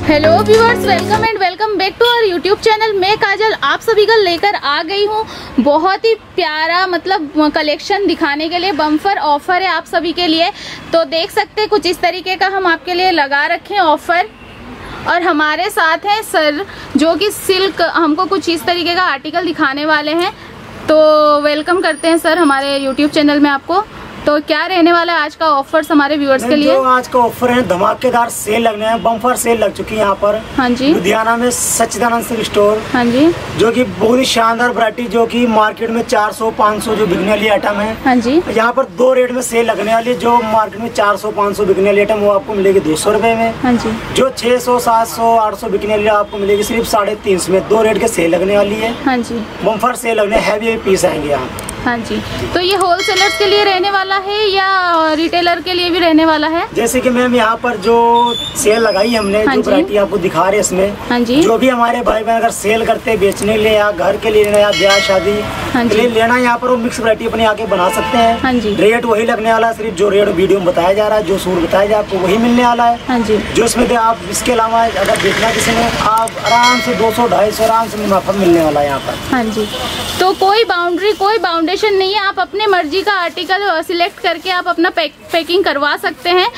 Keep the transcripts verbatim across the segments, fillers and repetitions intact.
Hello viewers, welcome and welcome back to our YouTube channel. मैं काजल आप सभी का लेकर आ गई हूँ बहुत ही प्यारा मतलब कलेक्शन दिखाने के लिए। बम्पर ऑफर है आप सभी के लिए, तो देख सकते हैं कुछ इस तरीके का हम आपके लिए लगा रखे हैं ऑफर। और हमारे साथ हैं सर जो कि सिल्क हमको कुछ इस तरीके का आर्टिकल दिखाने वाले हैं। तो वेलकम करते हैं सर हमारे यूट्यूब चैनल में आपको। तो क्या रहने वाला है आज का ऑफर्स हमारे व्यूअर्स के लिए? जो आज का ऑफर है, धमाकेदार सेल लगने हैं, बम्पर सेल लग चुकी है यहाँ पर। हाँ जी, लुधियाना में सच्चिदानंद सिल्क स्टोर। हाँ जी, जो कि बहुत ही शानदार वैरायटी, जो कि मार्केट में चार सौ पाँच सौ जो बिकने वाली आइटम है। हाँ जी, यहाँ पर दो रेट में सेल लगने वाली है। जो मार्केट में चार सौ पाँच सौ बिकने वाली आइटम वो आपको मिलेगी दो सौ रुपए में। हाँ जी, जो छह सौ सात सौ आठ सौ बिकने वाली आपको मिलेगी सिर्फ साढ़े तीन सौ में। दो रेट के सेल लगने वाली है। हाँ जी, बम्पर सेल लगने, हैवी पीस आएंगे यहाँ। हाँ जी। तो ये होलसेलर्स के लिए रहने वाला है या रिटेलर के लिए भी रहने वाला है? जैसे कि मैम यहाँ पर जो सेल लगाई हमने, हाँ जो वैरायटी आपको दिखा रहे हैं इसमें, हाँ जी, जो भी हमारे भाई बहन अगर सेल करते हैं बेचने के लिए या घर के लिए या ब्याह शादी हाँ के लिए लेना, यहाँ पर वो मिक्स वैरायटी अपने आके बना सकते हैं। हाँ जी, रेट वही लगने वाला है, सिर्फ जो रेट वीडियो में बताया जा रहा है, जो सूट बताया जा रहा है आपको वही मिलने वाला है। हाँ जी, जो इसमें दे आप इसके अलावा अगर बेचना किसी ने, आप आराम से दो सौ ढाई सौ आराम से मुनाफा मिलने वाला है यहाँ पर। हाँ जी। तो कोई बाउंड्री कोई बाउंडेशन नहीं है, आप अपने मर्जी का आर्टिकल सिलेक्ट करके आप अपना पैक, पैकिंग करवा सकते हैं।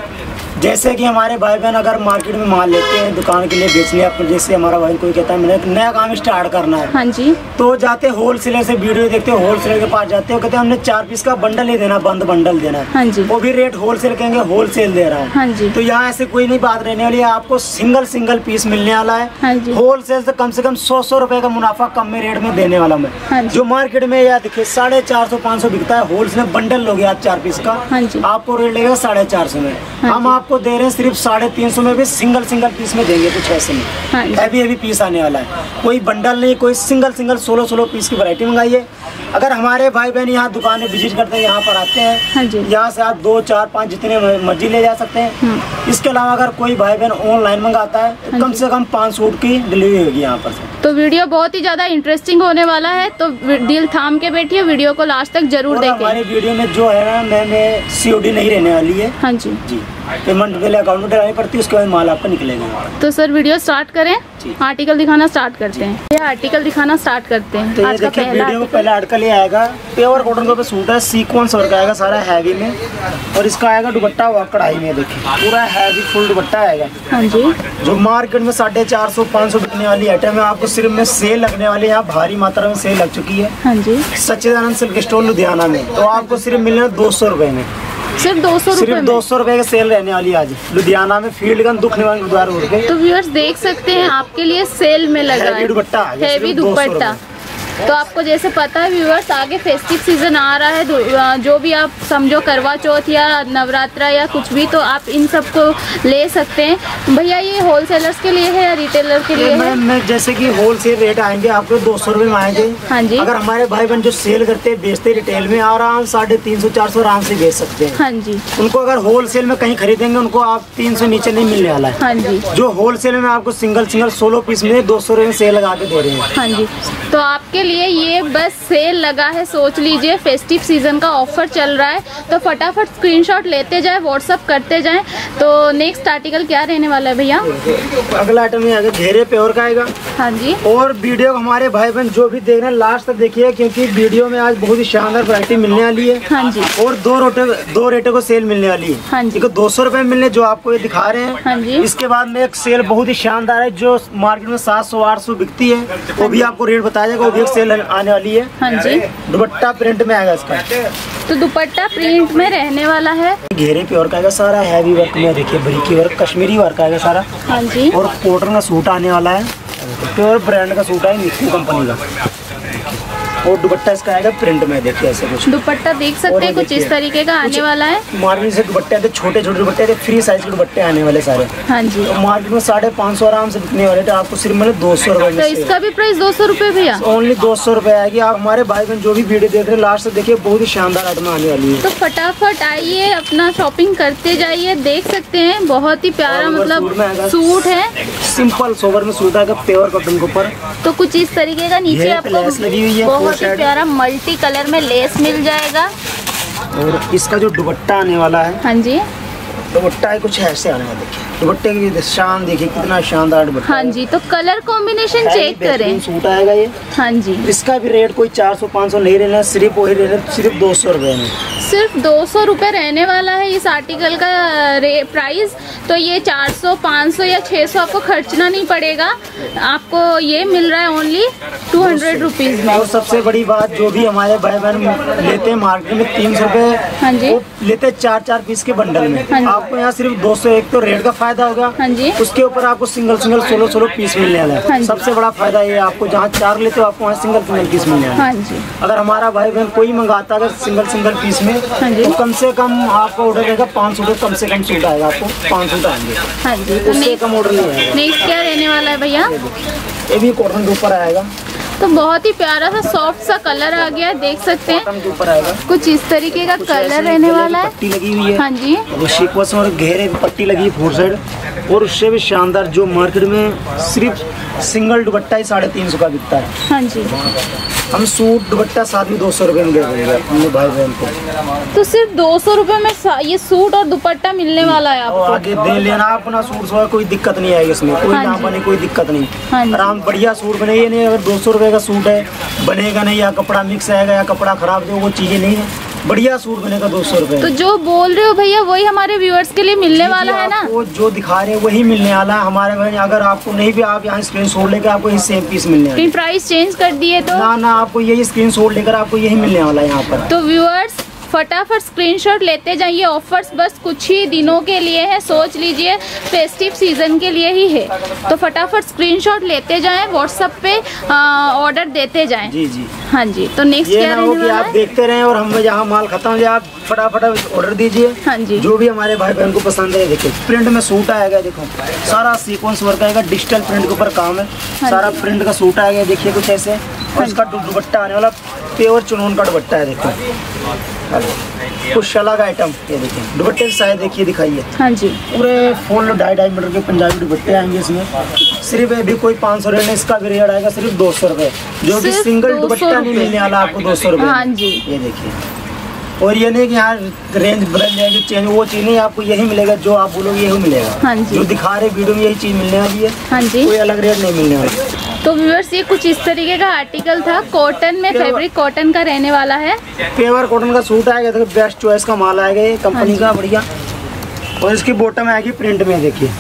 जैसे कि हमारे भाई बहन अगर मार्केट में माल लेते हैं दुकान के लिए बेचने, आपको जैसे हमारा भाई कोई कहता है मैंने एक नया काम स्टार्ट करना है, हाँ जी, तो जाते होलसेलर से वीडियो देखते हो, होलसेलर के पास जाते हो, कहते हैं हमने चार पीस का बंडल ही देना, बंद बंडल देना है। हाँ जी, वो भी रेट होलसेल कहेंगे, होलसेल दे रहा है। हाँ जी, तो यहाँ ऐसे कोई नहीं बात रहने वाली है, आपको सिंगल सिंगल पीस मिलने वाला है। हाँ जी, होलसेल से कम से कम सौ सौ रुपए का मुनाफा कम में रेट में देने वाला मैं। हाँ, जो मार्केट में या देखिए साढ़े चार सौ पाँच सौ बिकता है, होलसेल में बंडल लोगे आप चार पीस का, हाँ जी, आपको रेट लगेगा साढ़े चार सौ में। हाँ, हम आपको दे रहे हैं सिर्फ साढ़े तीन सौ में भी, सिंगल सिंगल पीस में देंगे कुछ ऐसे में। हाँ, हैवी हैवी पीस आने वाला है, कोई बंडल नहीं, कोई सिंगल सिंगल सोलह सोलह पीस की वैरायटी मंगाइए। अगर हमारे भाई बहन यहाँ दुकान में विजिट करते हैं, यहाँ पर आते हैं, हाँ जी, यहाँ से आप दो चार पाँच जितने मर्जी ले जा सकते हैं। इसके अलावा अगर कोई भाई बहन ऑनलाइन मंगाता है तो कम से कम पाँच सूट की डिलीवरी होगी यहाँ पर। तो वीडियो बहुत ही ज्यादा इंटरेस्टिंग होने वाला है, तो दिल थाम के बैठिए, वीडियो को लास्ट तक जरूर देखें। हमारी वीडियो में जो है ना मैंने सीओडी नहीं रहने वाली है। हाँ जी, जी, पेमेंट पहले अकाउंट में डालनी पड़ती है, उसके बाद माल आपका निकलेगा। तो सर वीडियो स्टार्ट करें, आर्टिकल दिखाना स्टार्ट करते हैं। ये आर्टिकल दिखाना स्टार्ट करते हैं। तो ये देखिए वीडियो में पहला आर्टिकल ये आएगा, प्योर कॉटन के ऊपर सूट है, सीक्वेंस वर्क आएगा सारा हैवी में, और इसका आएगा दुपट्टा कढ़ाई में, देखिए पूरा हैवी फुल दुपट्टा आएगा। हाँ जी, जो मार्केट में साढ़े चार सौ पाँच सौ बिकने वाली आइटम है, आपको सिर्फ में सेल लगने वाली है। यहाँ भारी मात्रा में सेल लग चुकी है। हाँ जी, सच्चिदानंद सिल्क स्टोर लुधियाना में, तो आपको सिर्फ मिलना दो सौ रुपए में, सिर्फ दो सौ सिर्फ दो सौ रुपए का सेल रहने वाली है आज लुधियाना में, फील्ड गन दुख निवारण गुरुद्वारा रोड पे। तो व्यूअर्स देख सकते हैं आपके लिए सेल में लगा है दुपट्टा, हैवी दुपट्टा। तो आपको जैसे पता है व्यूअर्स, आगे फेस्टिव सीजन आ रहा है, जो भी आप समझो करवा चौथ या नवरात्रा या कुछ भी, तो आप इन सब को ले सकते हैं। भैया ये होलसेलर्स के लिए है या रिटेलर के लिए है? मैं जैसे कि होलसेल रेट आएंगे आपको दो सौ रुपए में आएंगे। हाँ जी, अगर हमारे भाई बहन जो सेल करते हैं बेचते रिटेल में, आराम साढ़े तीन सौ चार सौ आराम से बेच सकते हैं। हाँ जी, उनको अगर होलसेल में कहीं खरीदेंगे उनको आप तीन सौ नीचे नहीं मिलने वाला है। हाँ जी, जो होलसेल में आपको सिंगल सिंगल सोलह पीस में दो सौ रुपए में सेल लगा के दे रहे हैं। हाँ जी, तो आपके लिए ये बस सेल लगा है, सोच लीजिए फेस्टिव सीजन का ऑफर चल रहा है। तो फटाफट स्क्रीनशॉट लेते जाए, व्हाट्सअप करते जाएं। तो नेक्स्ट आर्टिकल क्या रहने वाला है भैया? अगला आइटम में आगे घेरे प्योर का आएगा। हाँ जी, और वीडियो हमारे भाई बहन जो भी देख रहे हैं लास्ट तक देखिए, क्योंकि वीडियो में आज बहुत ही शानदार वैरायटी मिलने वाली है। हाँ जी, और दो रोटे दो रेटों को सेल मिलने वाली है। हाँ जी, दो सौ रुपए मिलने जो आपको ये दिखा रहे हैं। हाँ जी, इसके बाद में एक सेल बहुत ही शानदार है, जो मार्केट में सात सौ आठ सौ बिकती है, वो भी आपको रेट बताया जाएगा, वो भी एक सेल आने वाली है। हाँ जी, दुपट्टा प्रिंट में आएगा इसका, तो दुपट्टा प्रिंट में रहने वाला है। घेरे प्योर का आएगा सारा, हैवी वर्क में देखिए, बरीकी वर्क, कश्मीरी वर्क आएगा सारा। हाँ जी, और कॉटन का सूट आने वाला है, प्योर ब्रांड का सूट है, निक्की कंपनी का। और दुपट्टा इसका आएगा प्रिंट में, देखिए ऐसे कुछ दुपट्टा देख सकते हैं कुछ इस तरीके का आने वाला है। मार्केट से दुपट्टे आते छोटे छोटे दुपट्टे आते, फ्री साइज के दुपट्टे आने वाले सारे। हाँ जी, तो मार्केट में साढ़े पाँच सौ आराम से बिकने वाले, तो आपको सिर्फ मिले दो सौ रुपए में। तो इसका भी प्राइस दो सौ रुपए भैया, ओनली दो सौ रुपए आएगी। आप हमारे भाई बहन जो भी वीडियो देख रहे हैं लास्ट से देखिए, बहुत ही शानदार आइटम आने वाली है। तो फटाफट आइए, अपना शॉपिंग करते जाइए। देख सकते हैं बहुत ही प्यारा मतलब सूट है, सिंपल सोवर में सूट आएगा प्योर कॉटन के ऊपर। तो कुछ इस तरीके का नीचे आपको बहुत ही प्यारा मल्टी कलर में लेस मिल जाएगा। और इसका जो दुपट्टा आने वाला है, हाँ जी, दुपट्टा है कुछ ऐसे आने वाला, देखिए दुपट्टे की भी शान देखिए कितना शानदार दुपट्टा। हाँ जी, तो कलर कॉम्बिनेशन चेक करें। सूट आएगा ये। हाँ जी, इसका भी रेट कोई चार सौ पाँच सौ नहीं रहना, सिर्फ वही रहना सिर्फ दो सौ रुपये में। सिर्फ दो सौ रुपये रहने वाला है इस आर्टिकल का प्राइस। तो ये चार सौ पाँच सौ या छः सौ आपको खर्चना नहीं पड़ेगा, आपको ये मिल रहा है ओनली टू हंड्रेड रुपीज़ में। और सबसे बड़ी बात, जो भी हमारे भाई बहन लेते हैं मार्केट में तीन सौ रुपये, हाँ जी, वो लेते चार चार पीस के बंडल में। हाँ, आपको यहाँ सिर्फ दो सौ एक तो रेट का फायदा होगा। हाँ जी, उसके ऊपर आपको सिंगल सिंगल सोलह सोलह पीस मिलने वाला है। हाँ, सबसे बड़ा फायदा ये आपको, जहाँ चार लेते हो आपको वहाँ सिंगल सिंगल पीस मिलने वाला है। हाँ जी, अगर हमारा भाई बहन कोई मंगाता है अगर सिंगल सिंगल पीस में, हाँ जी, तो कम से कम आपको ऑर्डर देगा पाँच सौ कम से कम सूट आएगा, आपको पाँच सूट आएंगे। हाँ जी, तो उससे कम ऑर्डर नहीं आएगा। नेक्स्ट क्या रहने वाला है भैया? ये भी कॉटन के ऊपर आएगा। तो बहुत ही प्यारा सा सॉफ्ट सा कलर आ गया, देख सकते हैं। कॉटन के ऊपर आएगा, कुछ इस तरीके का कलर रहने वाला है। पट्टी लगी हुई है। हाँ जी, वो सीक्वेंस और घेरे पट्टी लगी है फोर साइड, और उससे भी शानदार जो मार्केट में सिर्फ सिंगल दुपट्टा ही साढ़े तीन सौ का बिकता है। हाँ जी, हम सूट दुपट्टा साथ में दो सौ रुपये में दे देंगे अपने भाई बहन को। तो सिर्फ दो सौ रुपये में ये सूट और दुपट्टा मिलने वाला है आपको। आगे दे लेना अपना सूट, सो कोई दिक्कत नहीं आएगी इसमें, कोई हाँ ना जी, बने कोई दिक्कत नहीं। हाँ जी, आराम बढ़िया सूट बने। ये नहीं अगर दो सौ रुपये का सूट है बनेगा नहीं, या कपड़ा मिक्स आएगा या कपड़ा खराब दे, वो चीज़ें नहीं है। बढ़िया सूट बनेगा दो सौ रुपये। तो जो बोल रहे हो भैया वही हमारे व्यूअर्स के लिए मिलने वाला है ना? वो जो दिखा रहे हैं वही मिलने वाला है हमारे भाई। अगर आपको नहीं भी, आप यहाँ स्क्रीन शॉट लेकर आपको यही सेम पीस मिलने वाला है। प्राइस चेंज कर दिए तो ना ना, आपको यही स्क्रीन शॉट लेकर आपको यही मिलने वाला है यहाँ पर। तो व्यूअर्स फटाफट स्क्रीनशॉट लेते जाइए। ऑफर्स बस कुछ ही दिनों के लिए है, सोच लीजिए फेस्टिव सीजन के लिए ही है। तो फटाफट स्क्रीनशॉट लेते जाएं, व्हाट्सएप पे ऑर्डर देते जाएं। जी जी, हाँ जी। तो नेक्स्ट ये क्या ना हो रहने कि वाला आप है? देखते रहें और हम जहाँ माल खत्म हो जाए आप फटाफट ऑर्डर दीजिए। हाँ जी, जो भी हमारे भाई बहन को पसंद है। देखिए प्रिंट में सूट आएगा, देखो सारा सीक्वेंस वर्क आएगा, डिजिटल प्रिंट के ऊपर काम है। हाँ सारा प्रिंट का सूट आएगा, देखिए कुछ ऐसे। और इसका दुपट्टा आने वाला प्योर चुनून का दुपट्टा है। देखो कुछ अलग आइटम, ये देखिए दुपट्टे की साइज देखिए, दिखाइए। हाँ जी, पूरे फुल ढाई ढाई मीटर के पंजाबी दुपट्टे आएंगे इसमें। सिर्फ ये भी कोई पाँच सौ रेट नहीं, इसका भी रेट आएगा सिर्फ दो सौ रुपये। जो कि सिर्फ सिंगल दो सौ दुपट्टा नहीं मिलने वाला आपको दो सौ रुपये। हाँ जी, ये देखिए। और ये नहीं कि यहाँ रेंज बदल जाएगी, चेंज, वो चीज़ नहीं, आपको यही मिलेगा जो आप बोलोगे यही मिलेगा। हाँ जी, जो दिखा रहे वीडियो में यही चीज़ मिलने वाली है। हाँ जी। कोई अलग रेट नहीं मिलने वाला। तो व्यूअर्स ये कुछ इस तरीके का आर्टिकल था, कॉटन में, फैब्रिक कॉटन का रहने वाला है। पेवर कॉटन का सूट आएगा, देखो बेस्ट चॉइस का माल आएगा ये कंपनी का, बढ़िया। और इसकी बॉटम आएगी प्रिंट में, देखिए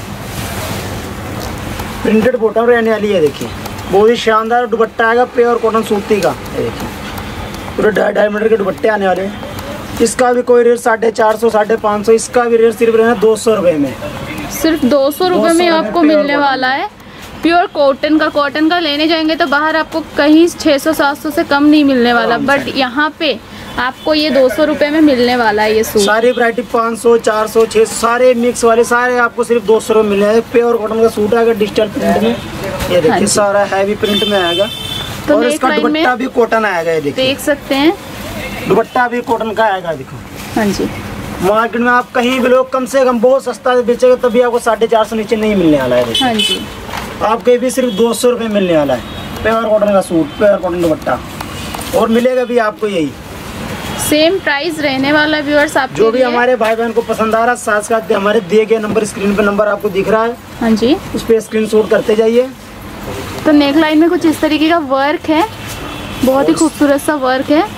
प्रिंटेड बॉटम रहने वाली है। देखिए बहुत ही शानदार दुपट्टा आएगा, प्योर कॉटन सूती का। ये देखिए पूरे ढाई ढाई मीटर के दुपट्टे आने वाले हैं। इसका भी कोई रेट साढ़े चार सौ साढ़े पाँच सौ, इसका भी रेट सिर्फ रहना दो सौ रुपये में। सिर्फ दो सौ रुपये में आपको मिलने वाला है। प्योर कॉटन का, कॉटन का लेने जाएंगे तो बाहर आपको कहीं छः सौ सात सौ से कम नहीं मिलने वाला, बट यहाँ पे आपको ये दो सौ रुपये में मिलने वाला है ये सूट। सारी वैरायटी पाँच सौ चार सौ छः सौ सारे मिक्स वाले सारे आपको सिर्फ दो सौ रुपये मिल जाएंगे। प्योर कॉटन का सूट आएगा डिजिटल प्रिंट में, ये देखिए सारा हैवी प्रिंट में आएगा। तो और इसका दुपट्टा भी कॉटन आएगा, ये देखिए देख सकते हैं दुपट्टा भी कॉटन का आएगा। देखो हाँ जी, मार्केट में आप कहीं भी लोग कम से कम बहुत सस्ता बेचेगा तभी आपको साढ़े चार सौ नीचे नहीं मिलने वाला है। हाँ जी, आपके भी सिर्फ दो सौ रुपये मिलने वाला है। प्योर कॉटन का सूट, प्योर कॉटन दुपट्टा, और मिलेगा भी आपको यही सेम प्राइस रहने वाला। व्यूअर्स आप जो भी हमारे भाई बहन को पसंद आ रहा है, साथ साथ हमारे दिए गए नंबर, स्क्रीन पे नंबर आपको दिख रहा है, हाँ जी, उस पर स्क्रीनशॉट करते जाइए। तो नेक लाइन में कुछ इस तरीके का वर्क है, बहुत ही खूबसूरत सा वर्क है।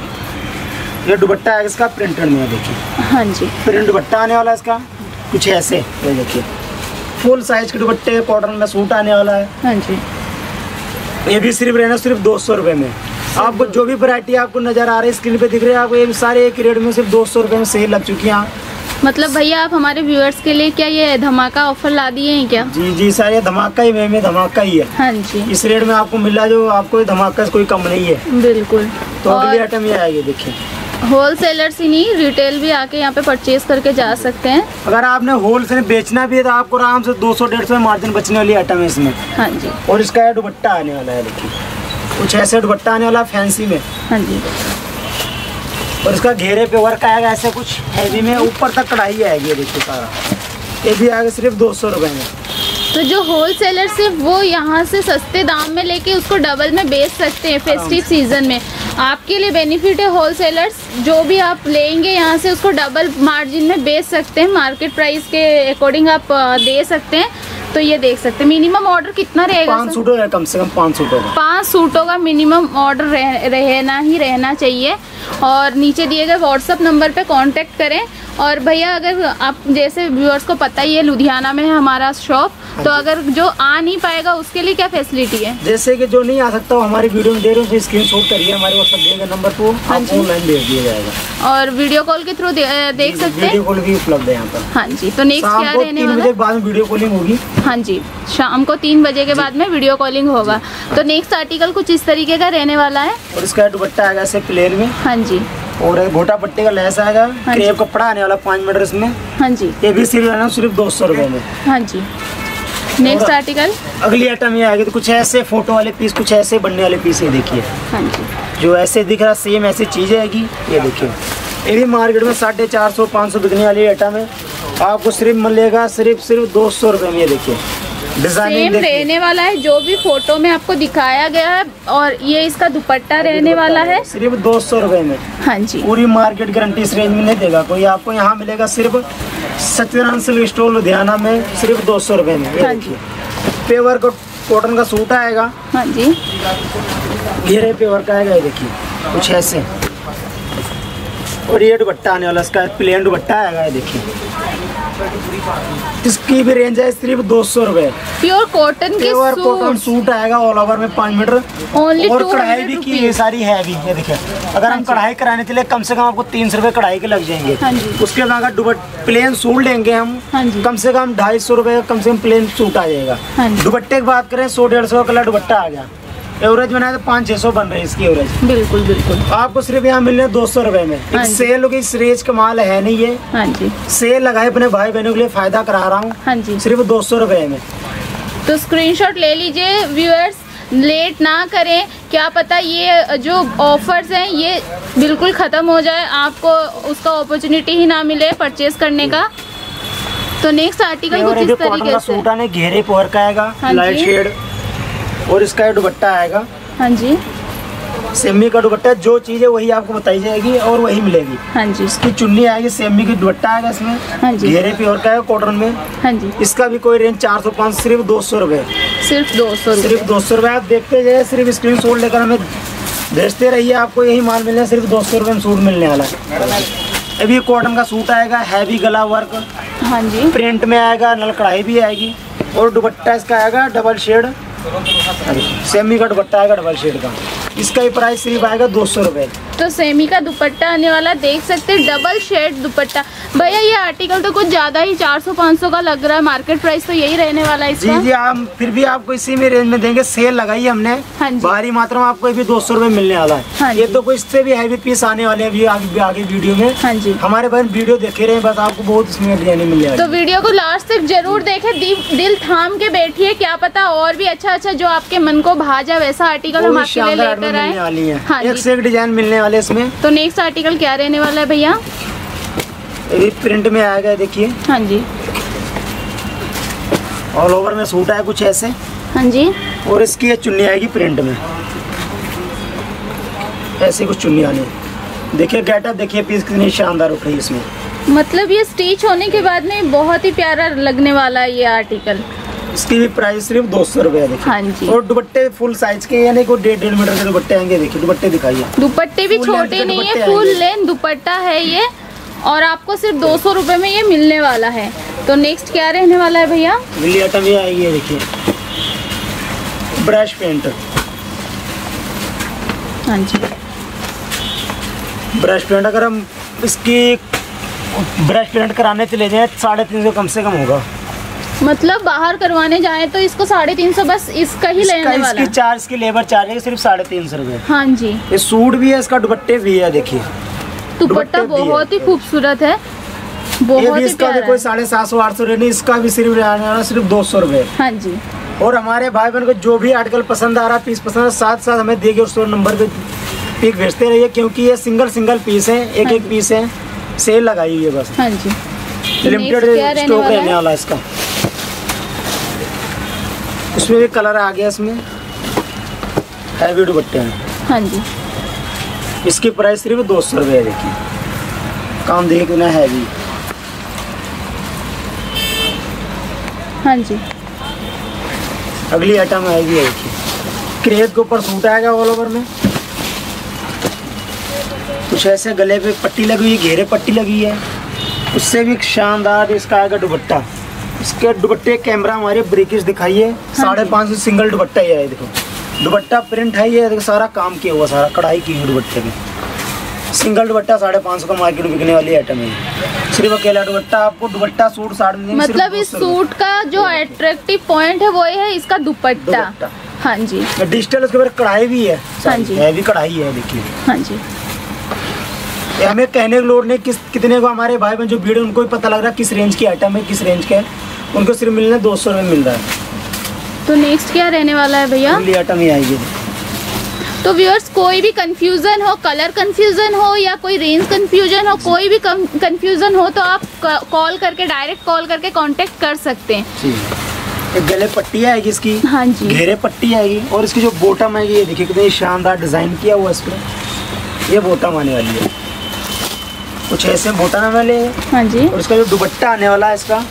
ये दुपट्टा है इसका प्रिंटेड में, देखिए हाँ जी, प्रिंट दुपट्टा आने वाला है इसका कुछ ऐसे। ये देखिए फुल साइज के दुपट्टे, कॉटन में सूट आने वाला है। हाँ जी, ये भी सिर्फ रहना सिर्फ दो सौ रुपये में। आपको जो भी वैरायटी आपको नजर आ रही है स्क्रीन पे दिख रही है आपको, ये सारे एक रेट में सिर्फ दो सौ रुपये में सेल लग चुकी है। मतलब भैया आप हमारे व्यूअर्स के लिए क्या ये धमाका ऑफर ला दिए हैं क्या? जी जी सर, ये धमाका ही में, में धमाका ही है। हाँ जी, इस रेट में आपको मिल रहा है जो आपको ये धमाका से कोई कम नहीं है। बिल्कुल। तो और अगली आइटम ये आएगी, देखिए होलसेलर्स ही नहीं, रिटेल भी आके यहाँ पे परचेज करके जा सकते हैं। अगर आपने होलसेल बेचना भी है तो आपको आराम से दो सौ डेढ़ सौ मार्जिन बचने वाली आइटम है इसमें। हाँ जी, और इसका दुपट्टा आने वाला है, देखिए कुछ ऐसे दुपट्टा आने वाला फैंसी में। हाँ जी, और इसका घेरे पे वर्क आएगा ऐसे कुछ हैवी में, ऊपर तक कढ़ाई आएगी। ये देखिए सारा, ये भी आएगा सिर्फ दो सौ रुपये में। तो जो होलसेलर से वो यहाँ से सस्ते दाम में लेके उसको डबल में बेच सकते हैं फेस्टिव सीजन में। आपके लिए बेनिफिट है, होलसेलर्स जो भी आप लेंगे यहाँ से उसको डबल मार्जिन में बेच सकते हैं, मार्केट प्राइस के अकॉर्डिंग आप दे सकते हैं। तो ये देख सकते हैं। मिनिमम ऑर्डर कितना रहेगा? पाँच सूटों का, कम से कम पाँच सूटों का पाँच सूटों का मिनिमम ऑर्डर रह, रहना ही रहना चाहिए। और नीचे दिए गए व्हाट्सअप नंबर पे कांटेक्ट करें। और भैया अगर आप जैसे व्यूअर्स को पता ही है लुधियाना में है हमारा शॉप, तो अगर जो आ नहीं पाएगा उसके लिए क्या फैसिलिटी है? जैसे कि जो नहीं आ सकता वो हमारी वीडियो में दे रहे हो, स्क्रीन शॉट करिए हमारे व्हाट्सएप दिए गए नंबर को, आपको ऑनलाइन भेज दिया जाएगा। और वीडियो कॉल के थ्रू दे, देख सकते हैं। वीडियो कॉल भी उपलब्ध है यहाँ पर। हाँ जी, तो नेक्स्ट क्या रहने वाला है? बाद में वीडियो कॉलिंग होगी। हाँ जी, शाम को तीन बजे के बाद में वीडियो कॉलिंग होगा। तो नेक्स्ट आर्टिकल कुछ इस तरीके का रहने वाला है। और इसका दुपट्टा आएगा ऐसे प्लेन में। हाँ जी। और गोटा पट्टे का लेस आएगा, क्रेप कपड़ा आने वाला पाँच मीटर इसमें। हाँ जी। ये भी सिर्फ है ना सिर्फ दो सौ रुपए में। हाँ जी। नेक्स्ट आर्टिकल, अगली आइटम ये आएगी तो कुछ ऐसे फोटो वाले पीस, कुछ ऐसे बनने वाले पीस। ये देखिए। हाँ जी। जो ऐसे दिख रहा सेम ऐसी चीज आएगी। ये देखिए, ये भी मार्केट में साढ़े चार सौ पाँच सौ बिकने वाली आइटम है, आपको सिर्फ मिलेगा सिर्फ सिर्फ दो सौ रुपए में। ये देखिए डिजाइन रहने वाला है जो भी फोटो में आपको दिखाया गया है। और ये इसका दुपट्टा रहने वाला है सिर्फ दो सौ रुपए में। हाँ जी। पूरी मार्केट गारंटी इस रेंज में नहीं देगा कोई, आपको यहाँ मिलेगा सिर्फ सत्यनारायण सिल्क स्टोर लुधियाना में सिर्फ दो सौ रुपए में। हाँ जी। पेवर को कॉटन का सूट आएगा। हाँ जी। घेरे पेवर का आएगा। ये देखिए कुछ ऐसे। और ये दुपट्टा आने वाला, इसका प्लेन दुपट्टा आएगा। ये देखिए इसकी भी रेंज है सिर्फ दो सौ रुपए। प्योर कॉटन के प्योर कॉटन सूट आएगा ऑल ओवर में पाँच मीटर। Only और कढ़ाई भी की ये सारी है भी। ये देखिए अगर हम कढ़ाई कराने के लिए कम से कम आपको तीन सौ रुपए कढ़ाई के लग जाएंगे। हाँ जी। उसके बाद अगर दुपट्टा प्लेन सूट लेंगे हम, हाँ जी। कम से कम ढाई सौ रुपए कम से कम प्लेन सूट आ जाएगा। हाँ जी। दुपट्टे की बात करें सौ डेढ़ सौ का कलर दुपट्टा आ गया। एवरेज बनाए तो पाँच छह सौ बन रहे हैं इसकी एवरेज। बिल्कुल बिल्कुल। आपको सिर्फ यहाँ मिल रहे दो सौ रुपए में। हाँ एक सेल होगी, इस रेंज का माल है नहीं ये। हाँ जी। सेल लगाए अपने भाई बहनों के लिए फायदा करा रहा हूँ। हाँ जी। सिर्फ दो सौ रुपए में। तो स्क्रीनशॉट ले लीजिए व्यूअर्स, लेट ना करें। क्या पता ये जो ऑफर्स हैं ये बिल्कुल ख़त्म हो जाए, आपको उसका अपॉर्चुनिटी ही ना मिले परचेज करने का। तो नेक्स्ट आर्टिकल कुछ इस तरीके से। सूट आने घेरे पोर का आएगा। हाँ लाइट जी। शेड। और इसका दुपट्टा आएगा। हाँ जी। सेमी का दुपट्टा, जो चीज है वही आपको बताई जाएगी और वही मिलेगी। हाँ जी। इसकी चुन्नी आएगी, सेमी की दुपट्टा आएगा इसमें। हाँ जी। घेरे प्योर का है कॉटन में। हाँ जी। इसका भी कोई रेंज चार सौ पाँच, सिर्फ दो सौ रुपए। सिर्फ दो सौ सिर्फ दो सौ रुपए। आप देखते जाइए, सिर्फ स्क्रीन शॉट लेकर हमें भेजते रहिए, आपको यही माल मिलने सिर्फ दो सौ रुपए में सूट मिलने वाला है। अभी कॉटन का सूट आएगा, हैवी गला वर्क। हाँ जी। प्रिंट में आएगा, नल कढ़ाई भी आएगी। और दुपट्टा इसका आएगा डबल शेड। सेमी का दुपट्टा आएगा डबल शेड का। इसका ही प्राइस सिर्फ आएगा दो सौ रुपए। तो सेमी का दुपट्टा आने वाला देख सकते हैं, डबल शेड दुपट्टा। भैया ये आर्टिकल तो कुछ ज्यादा ही चार सौ पाँच सौ का लग रहा है, मार्केट प्राइस तो यही रहने वाला है इसका। जी जी, आप फिर भी आपको इसी में रेंज में देंगे। सेल लगाई हमने। हाँ जी। भारी मात्रा में आपको ये भी दो सौ रुपए मिलने वाला है। हाँ ये जी। तो कोई इससे भी हैवी पीस आने वाले हैं अभी आगे आगे वीडियो में। हाँ जी। हमारे पास वीडियो देखे रहे, बस आपको बहुत इसमें डिजाइने मिल जाएगी। तो वीडियो को लास्ट तक जरूर देखें, दिल थाम के बैठिए, क्या पता और भी अच्छा अच्छा जो आपके मन को भा जाए वैसा आर्टिकल हम आपके लिए लेकर आए। हाँ एक से एक डिजाइन मिलने वाले इसमें। तो नेक्स्ट आर्टिकल क्या रहने वाला है भैया? ये प्रिंट में आएगा, देखिए हाँ जी। ऑल ओवर में सूट है कुछ ऐसे। हाँ जी। और इसकी ये चुन्नी आएगी प्रिंट में, ऐसे कुछ चुन्नी आनी। देखिए गेटअप देखिए, पीस कितनी शानदार उठ रही है इसमें। मतलब ये स्टिच होने के बाद में बहुत ही प्यारा लगने वाला है ये आर्टिकल। इसकी भी प्राइस सिर्फ दो सौ रुपए है। हाँ जी। और दुपट्टे फुल साइज के, यानी कोई डेढ़ डेढ़ मीटर के दुपट्टे आएंगे। देखिए दुपट्टे दिखाइए, दुपट्टे भी छोटे नहीं है, फुल लेंथ दुपट्टा है ये। और आपको सिर्फ दो सौ रुपए में ये मिलने वाला है। तो नेक्स्ट क्या रहने वाला है भैया? मिली आइटम ये आएगी, देखिए ब्रश पेंट। हाँ जी। ब्रश पेंट अगर हम इसकी ब्रश पेंट कराने चले जाए साढ़े तीन सौ कम से कम होगा। मतलब बाहर करवाने जाए तो इसको साढ़े तीन सौ बस इसका ही लेने वाला है। इसकी चार्ज की लेबर चार्ज है सिर्फ साढ़े तीन सौ रुपए। हाँ जी। ये सूट भी है, इसका दुपट्टे भी है। देखिए दुपट्टा बहुत ही खूबसूरत है, ये बहुत भी ही इसका भी प्यारा कोई है। साढ़े सात सौ आठ सौ रेट नहीं, इसका भी सिर्फ रहने वाला सिर्फ दो सौ रुपए। हाँ जी। और हमारे भाई बहन को जो भी आर्टिकल पसंद आ रहा, पीस पसंद है, साथ साथ हमें देके उस नंबर पे पिक भेजते रहिए, क्योंकि ये सिंगल सिंगल पीस है, एक एक पीस है। सेल लगाई हुई है बस। हाँ जी। लिमिटेड स्टॉक रहने वाला है इसका। इसमें भी कलर आ गया, इसमें हैवी दुपट्टे हैं। हाँ जी। इसकी प्राइस सिर्फ दो सौ रुपये है। देखिए काम देखना है भी। हाँ जी। अगली आइटम आएगी, देखिए क्रेप के ऊपर सूट आएगा ऑल ओवर में। कुछ ऐसे गले पे पट्टी लगी हुई, घेरे पट्टी लगी है। उससे भी शानदार इसका आएगा दुपट्टा। इसके दुपट्टे कैमरा हमारे ब्रिकिश दिखाइए। साढ़े पाँच सौ सिंगल दुपट्टा ही है। देखो दुपट्टा प्रिंट है, ये देखो सारा काम किया हुआ, सारा कढ़ाई की हुई दुपट्टे में। सिंगल दुपट्टा साढ़े पाँच सौ का मार्केट में बिकने वाली आइटम है। सिर्फ अकेला दुपट्टा आपको दुपट्टा सूट साड़ी में मतलब इस सूट का जो अट्रैक्टिव पॉइंट है वो है इसका दुपट्टा। हाँ जी। डिजिटल उसके ऊपर कढ़ाई भी है। हाँ जी। हैवी कढ़ाई है। देखिए हाँ जी। ये हमें कहने की लोड नहीं, किस कितने को हमारे भाई बहन जो भीड़ उनको भी पता लग रहा है किस रेंज की आइटम है, किस रेंज का है। उनको सिर्फ मिलना दो सौ रुपये मिल रहा है। तो नेक्स्ट क्या रहने वाला है भैया? अगली आइटम ही आएगी। तो व्यूअर्स कोई भी कंफ्यूजन हो, कलर कंफ्यूजन हो या कोई रेंज कंफ्यूजन हो, कोई भी कंफ्यूजन हो तो आप कॉल करके डायरेक्ट कॉल करके कांटेक्ट कर सकते हैं। जी। एक गले पट्टी आएगी इसकी। हाँ जी। घेरे पट्टी आएगी और इसकी जो बॉटम आएगी, ये देखिए कितनी शानदार डिजाइन किया हुआ इस पर। ये बॉटम आने वाली है, कुछ ऐसे बॉटम वाले। हाँ जी। और इसका जो दुपट्टा आने वाला है इसका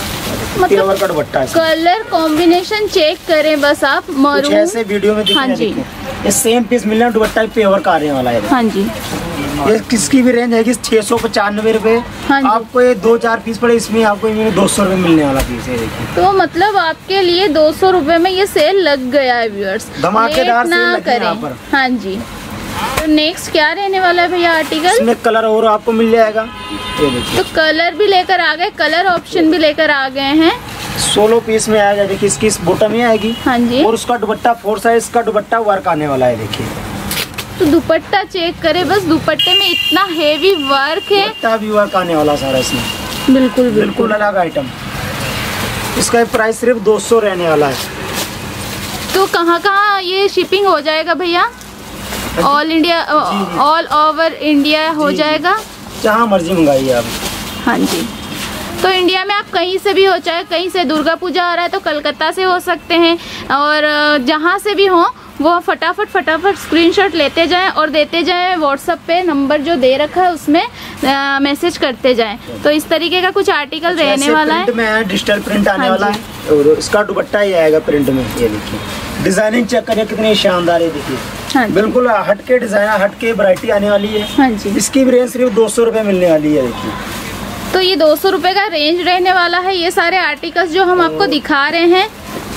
मतलब का दुपट्टा है। कलर कॉम्बिनेशन चेक करें बस आप। कुछ ऐसे वीडियो में दिख हाँ जी। ये सेम पीस मिलना दुपट्टा पेवर का आने वाला है। हाँ जी। ये किसकी भी रेंज है छह सौ पचानवे रुपए। हाँ जी। आपको ये दो चार पीस पड़े, इसमें आपको ये दो सौ रुपए मिलने वाला पीस है। देखिए तो मतलब आपके लिए दो सौ रुपए में ये सेल लग गया है व्यूअर्स। धमाकेदार सेल लगी है यहाँ पर। हाँ जी। तो नेक्स्ट क्या रहने वाला है भैया आर्टिकल? इसमें कलर और आपको मिल जाएगा। ये देखिए तो कलर भी लेकर आ गए, कलर ऑप्शन भी लेकर आ गए हैं। सोलो पीस में आएगा। देखिए इसकी इस बॉटम में आएगी। हाँ जी। और उसका दुपट्टा फोर साइज का दुपट्टा वर्क आने वाला है। देखिए तो दुपट्टा चेक करें बस, दुपट्टे में इतना हेवी वर्क है। दुपट्टा भी वर्क आने वाला सारा इसमें। बिल्कुल बिल्कुल अलग आइटम। इसका प्राइस सिर्फ दो सौ रहने वाला है। तो कहाँ कहाँ ये शिपिंग हो जाएगा भैया? All India, all over India हो जाएगा, जहाँ मर्जी मंगाइए आप। हाँ जी। तो इंडिया में आप कहीं से भी हो, चाहे कहीं से दुर्गा पूजा आ रहा है तो कलकत्ता से हो सकते हैं, और जहाँ से भी हो वो फटाफट फटाफट स्क्रीनशॉट लेते जाएं और देते जाएं। व्हाट्सएप पे नंबर जो दे रखा है उसमें आ, मैसेज करते जाएं। तो इस तरीके का कुछ आर्टिकल रहने वाला है। प्रिंट में है, डिजिटल प्रिंट आने हाँ वाला है और इसका दुपट्टा ही आएगा प्रिंट में। ये देखिए डिजाइनिंग चेक करिए कितनी शानदार है। देखिए हाँ बिल्कुल हटके डिजाइन, हटके वैरायटी आने वाली है। हाँ जी। इसकी भी रेंज सिर्फ दो सौ रुपये मिलने वाली है। देखिए तो ये दो सौ रुपये का रेंज रहने वाला है ये सारे आर्टिकल्स जो हम आपको दिखा रहे हैं।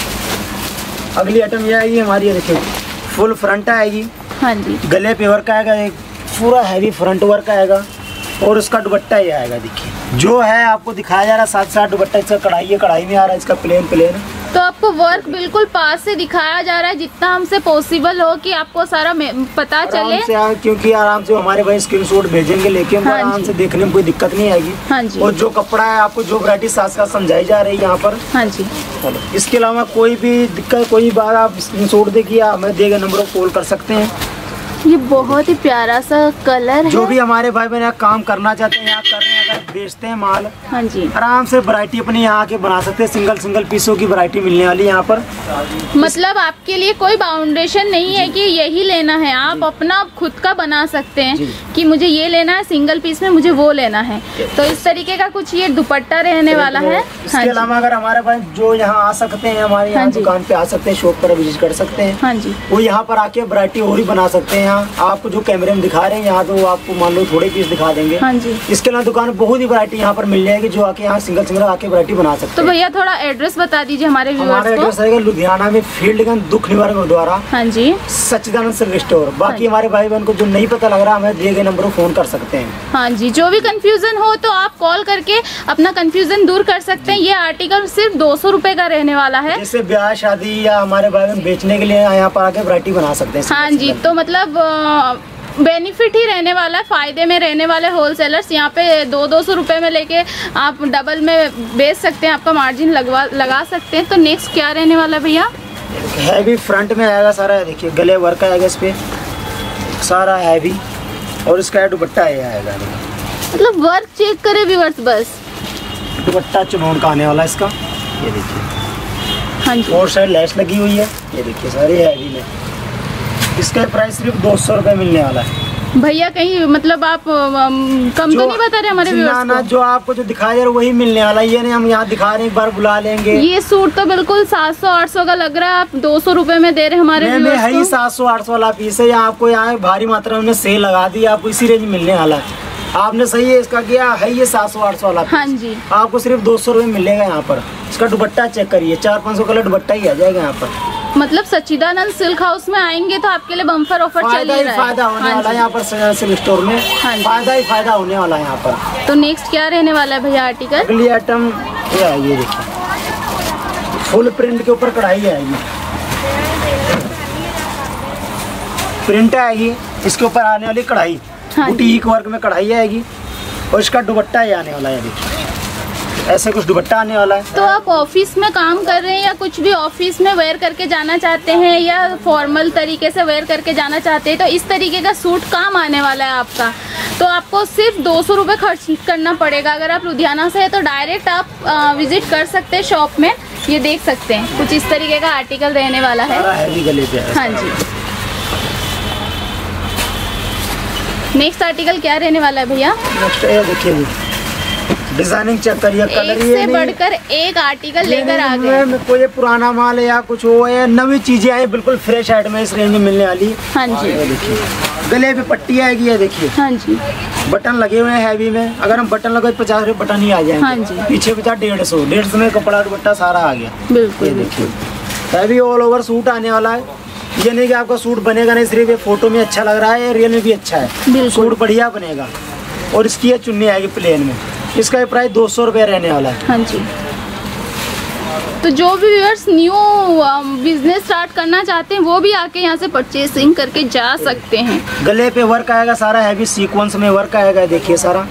अगली आइटम ये आएगी हमारी। ये देखिए फुल फ्रंट आएगी। हाँ जी। गले पे वर्क आएगा, एक पूरा हैवी फ्रंट वर्क आएगा और उसका दुपट्टा ही आएगा। देखिए जो है आपको दिखाया जा रहा है साथ साथ दुपट्टा इसका कढ़ाई है, कढ़ाई में आ रहा है इसका प्लेन प्लेन। तो आपको वर्क बिल्कुल पास से दिखाया जा रहा है जितना हमसे पॉसिबल हो कि आपको सारा पता चले। से आ, क्योंकि आराम से हमारे भाई स्क्रीनशॉट भेजेंगे लेके हम हाँ आराम से देखने में कोई दिक्कत नहीं आएगी। हाँ जी। और जो कपड़ा है आपको जो वैरायटी साथ साथ समझाई जा रही है यहाँ पर। हाँ जी। इसके अलावा कोई भी दिक्कत, कोई बात आप स्क्रीनशॉट देखिए, हमें दिए गए नंबर पर कॉल कर सकते हैं। ये बहुत ही प्यारा सा कलर है। जो भी हमारे भाई बहन काम करना चाहते हैं यहाँ कर रहे हैं, अगर बेचते हैं माल हाँ जी आराम से वैरायटी अपनी यहाँ के बना सकते हैं। सिंगल सिंगल पीसों की वैरायटी मिलने वाली है यहाँ पर। मतलब आपके लिए कोई बाउंडेशन नहीं है कि यही लेना है, आप अपना खुद का बना सकते हैं कि मुझे ये लेना है सिंगल पीस में, मुझे वो लेना है। तो इस तरीके का कुछ ये दुपट्टा रहने वाला है। इसके अलावा अगर हमारे पास जो यहाँ आ सकते हैं, हमारे यहाँ दुकान पे आ सकते हैं, शॉप पर विजिट कर सकते हैं। हाँ जी। वो यहाँ पर आके वैरायटी और ही बना सकते हैं। यहाँ आपको जो कैमरे में दिखा रहे हैं यहाँ तो आपको मान लो थोड़े पीस दिखा देंगे। हाँ जी। इसके अलावा दुकान में बहुत ही वैरायटी यहाँ पर मिल जाएगी जो आके यहाँ सिंगल सिंगल आके वैरायटी बना सकते हैं। तो भैया थोड़ा एड्रेस बता दीजिए हमारे व्यूअर्स को। हमारा एड्रेस रहेगा लुधियाना में फील्डगंज दुख निवारण गुरुद्वारा। हाँ जी। Sachchidanand silk store. बाकी हमारे भाई बहन को जो नहीं पता लग रहा हमें दिए गए नंबर पर फोन कर सकते हैं। हाँ जी। जो भी कंफ्यूजन हो तो आप कॉल करके अपना कंफ्यूजन दूर कर सकते हैं। ये आर्टिकल सिर्फ दो सौ रुपए का रहने वाला है। जैसे ब्याह शादी या हमारे भाई बहन बेचने के लिए यहाँ पर आके वैरायटी बना सकते हैं। हाँ जी। तो मतलब बेनिफिट ही रहने वाला है, फायदे में रहने वाले होलसेलर्स यहाँ पे दो दो सौ रुपये में लेके आप डबल में बेच सकते हैं, आपका मार्जिन लगवा लगा सकते हैं। तो नेक्स्ट क्या रहने वाला है भैया? हैवी फ्रंट में आएगा सारा। देखिए गले वर्क आएगा इस पे सारा हैवी और इसका दुपट्टा ये आएगा। मतलब वर्क चेक करे व्यूअर्स बस। दुपट्टा चुनौन का आने वाला इसका। ये देखिए हाँ जी। और साइड लेस लगी हुई है। ये देखिए सारी हैवी में। इसका प्राइस सिर्फ दो सौ रुपये मिलने वाला है। भैया कहीं मतलब आप अम, कम तो नहीं बता रहे हमारे व्यूअर्स ना ना, जो आपको जो दिखाया जा रहा है वही मिलने वाला है। ये नहीं हम यहाँ दिखा रहे हैं, एक बार बुला लेंगे। ये सूट तो बिल्कुल सात सौ आठ सौ का लग रहा है, आप दो सौ रुपए में दे रहे हैं हमारे व्यूअर्स है ही सात सौ आठ सौ वाला पीस है। यहाँ आपको यहाँ भारी मात्रा में सेल लगा दी, आपको इसी रेंज मिलने वाला है। आपने सही है इसका किया है, ये सात सौ आठ सौ वाला। हाँ जी, आपको सिर्फ दो सौ रुपये मिलेगा यहाँ पर। इसका दुपट्टा चेक करिए, चार पाँच सौ कलर दुपट्टा ही आ जाएगा यहाँ पर। मतलब सच्चिदानंद सिल्क हाउस में आएंगे तो आपके लिए बम्पर ऑफर चल फायदा ही ही रहा है। फायदा होने हाँ वाला है यहाँ पर सिल्क स्टोर में। हाँ जी। फायदा ही फायदा होने वाला है यहाँ पर। तो नेक्स्ट क्या रहने वाला है भैया आर्टिकल? अगली आइटम ये है, ये देखिए फुल प्रिंट के ऊपर कढ़ाई आएगी, प्रिंट आएगी, इसके ऊपर आने वाली कढ़ाई हाँ बुटीक वर्क में कढ़ाई आएगी और इसका दुपट्टा ही आने वाला है। देखिए ऐसे कुछ दुपट्टा आने वाला है। तो आप ऑफिस में काम कर रहे हैं या कुछ भी ऑफिस में वेयर करके जाना चाहते हैं या फॉर्मल तरीके से वेयर करके जाना चाहते हैं तो इस तरीके का सूट काम आने वाला है आपका। तो आपको सिर्फ दो सौ रुपये खर्च करना पड़ेगा। अगर आप लुधियाना से है तो डायरेक्ट आप आ, विजिट कर सकते हैं शॉप में। ये देख सकते हैं कुछ इस तरीके का आर्टिकल रहने वाला है। हैवी गले पे है। हाँ जी, नेक्स्ट आर्टिकल क्या रहने वाला है भैया? नेक्स्ट ये देखिए जी, डिजाइनिंग चेक करिए, कलर एक से बढ़कर एक आर्टिकल लेकर आ गए। कोई पुराना माल है या कुछ हो है, नवी चीजें आई, बिल्कुल फ्रेश आइटम है इस रेंज में मिलने वाली। हाँ जी, देखिए गले पे पट्टी आएगी, ये देखिए हाँ जी, बटन लगे हुए हैं हैवी में। अगर हम बटन लगे तो पचास रुपये बटन ही आ जाएंगे। हाँ जी। पीछे पचास डेढ़ सौ डेढ़ सौ में कपड़ा दुपट्टा सारा आ गया। बिल्कुल ये देखिए हैवी ऑल ओवर सूट आने वाला है। ये नहीं कि आपका सूट बनेगा नहीं, सिर्फ ये फोटो में अच्छा लग रहा है, रियल में भी अच्छा है, सूट बढ़िया बनेगा। और इसकी ये चुन्नी आएगी प्लेन में, इसका प्राइस दो सौ रुपये रहने वाला है। हाँ जी। तो जो भी व्यूअर्स न्यू बिजनेस स्टार्ट करना चाहते हैं वो भी आके यहाँ से परचेसिंग करके जा सकते हैं। गले पे वर्क आएगा सारा हैवी सीक्वेंस में वर्क आएगा, देखिए सारा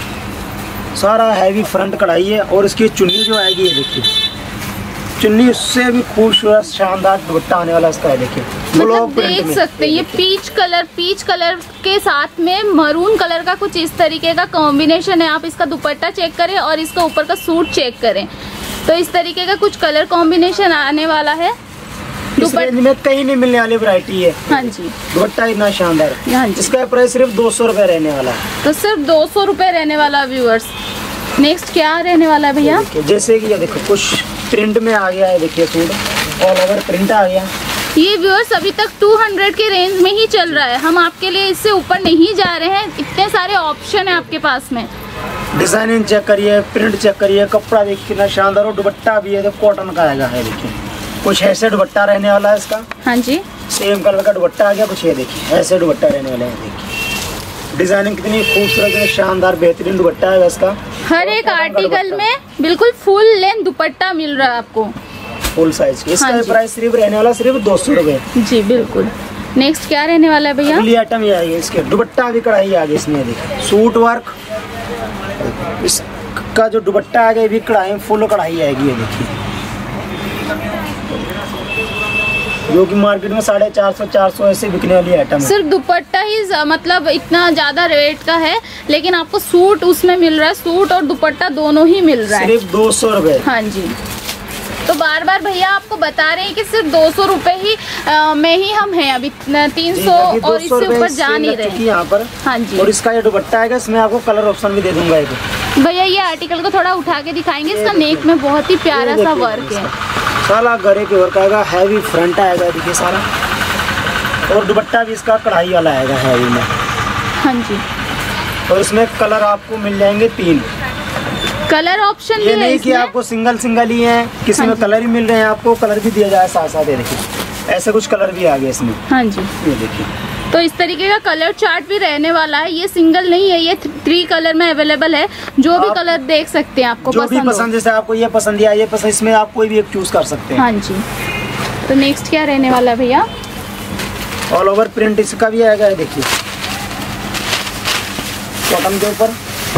सारा हैवी फ्रंट कढ़ाई है। और इसकी चुन्नी जो आएगी ये देखिए, चुन्नी उससे भी खूबसूरत शानदार दुपट्टा आने वाला इसका है। देखिए मतलब देख सकते हैं ये पीच कलर पीच कलर के साथ में मरून कलर का कुछ इस तरीके का कॉम्बिनेशन है। आप इसका दुपट्टा चेक करें और इसका ऊपर का सूट चेक करें तो इस तरीके का कुछ कलर कॉम्बिनेशन आने वाला है। इस रेंज में कहीं नहीं मिलने वाली वैरायटी है। हाँ जी, दुपट्टा इतना शानदार है। हाँ जी। इसका प्राइस सिर्फ दो सौ रुपये रहने वाला है। तो सिर्फ दो सौ रुपये रहने वाला व्यूअर्स। नेक्स्ट क्या रहने वाला है भैया? जैसे कि ये देखो कुछ प्रिंट में आ गया है, देखिए सूट ऑल ओवर प्रिंट आ गया। ये व्यूअर्स अभी तक दो सौ के रेंज में ही चल रहा है, हम आपके लिए इससे ऊपर नहीं जा रहे हैं। इतने सारे ऑप्शन है आपके पास में। डिजाइनिंग चेक करिए, प्रिंट चेक करिए, कपड़ा देखिए कितना शानदार। और दुपट्टा भी है तो कॉटन का आएगा है। देखिए कुछ ऐसे दुपट्टा रहने वाला है इसका। हाँ जी, सेम कलर का दुपट्टा आ गया। कुछ ये देखिए ऐसे दुपट्टा रहने वाला है। देखिए डिजाइनिंग कितनी खूबसूरत शानदार बेहतरीन दुपट्टा है इसका। हर एक आर्टिकल में बिल्कुल फुल लेंथ दुपट्टा मिल रहा है आपको, फुल साइज की। इसका हाँ प्राइस सिर्फ रहने वाला सिर्फ दो सौ रुपये। जी बिल्कुल। नेक्स्ट क्या रहने वाला है भैया? अगली आइटम ये आएगी, इसके दुपट्टा भी कढ़ाई आ गई इसमें। देखिए सूट वर्क, इसका जो दुपट्टा आ गया भी कढ़ाई फुल कढ़ाई आएगी। ये देखिए जो कि मार्केट में साढ़े चार सौ चार सौ ऐसे बिकने वाली आइटम है। सिर्फ दुपट्टा ही मतलब इतना ज्यादा रेट का है लेकिन आपको सूट उसमें मिल रहा है, सूट और दुपट्टा दोनों ही मिल रहा है सिर्फ दो सौ रुपये। हाँ जी। तो बार बार भैया आपको बता रहे हैं कि सिर्फ दो सौ रुपये ही आ, में ही हम हैं अभी, तीन सौ और इससे ऊपर जा नहीं रहे यहाँ पर। हाँ जी। और इसका ये दुपट्टा आएगा, इसमें आपको कलर ऑप्शन भी दे दूंगा एक। भैया ये आर्टिकल को थोड़ा उठा के दिखाएंगे, इसका नेक में बहुत ही प्यारा सा वर्क है, सारा गरे के वर्क आएगा, हैवी फ्रंट आएगा देखिए सारा। और दुपट्टा भी इसका कढ़ाई वाला आएगा हैवी में। हाँ जी। और इसमें कलर आपको मिल जाएंगे तीन कलर ऑप्शन भी ये है नहीं इसमें। कि आपको सिंगल सिंगल ही है, किसी हाँ में कलर ही मिल रहे हैं, आपको कलर भी दिया जाए साथ साथ। ये देखिए ऐसे कुछ कलर भी आ गए इसमें। हाँ जी। ये देखिए तो इस तरीके का कलर चार्ट भी रहने वाला है। ये सिंगल नहीं है, ये थ्री कलर में अवेलेबल है। जो भी कलर देख सकते हैं आपको जो भी पसंद पसंद, जैसे आपको ये पसंद या ये पसंद, इसमें आप कोई भी एक चूज कर सकते हैं। हाँ जी। तो नेक्स्ट क्या रहने वाला है भैया? ऑल ओवर प्रिंट इसका भी आएगा, देखिए कॉटन के ऊपर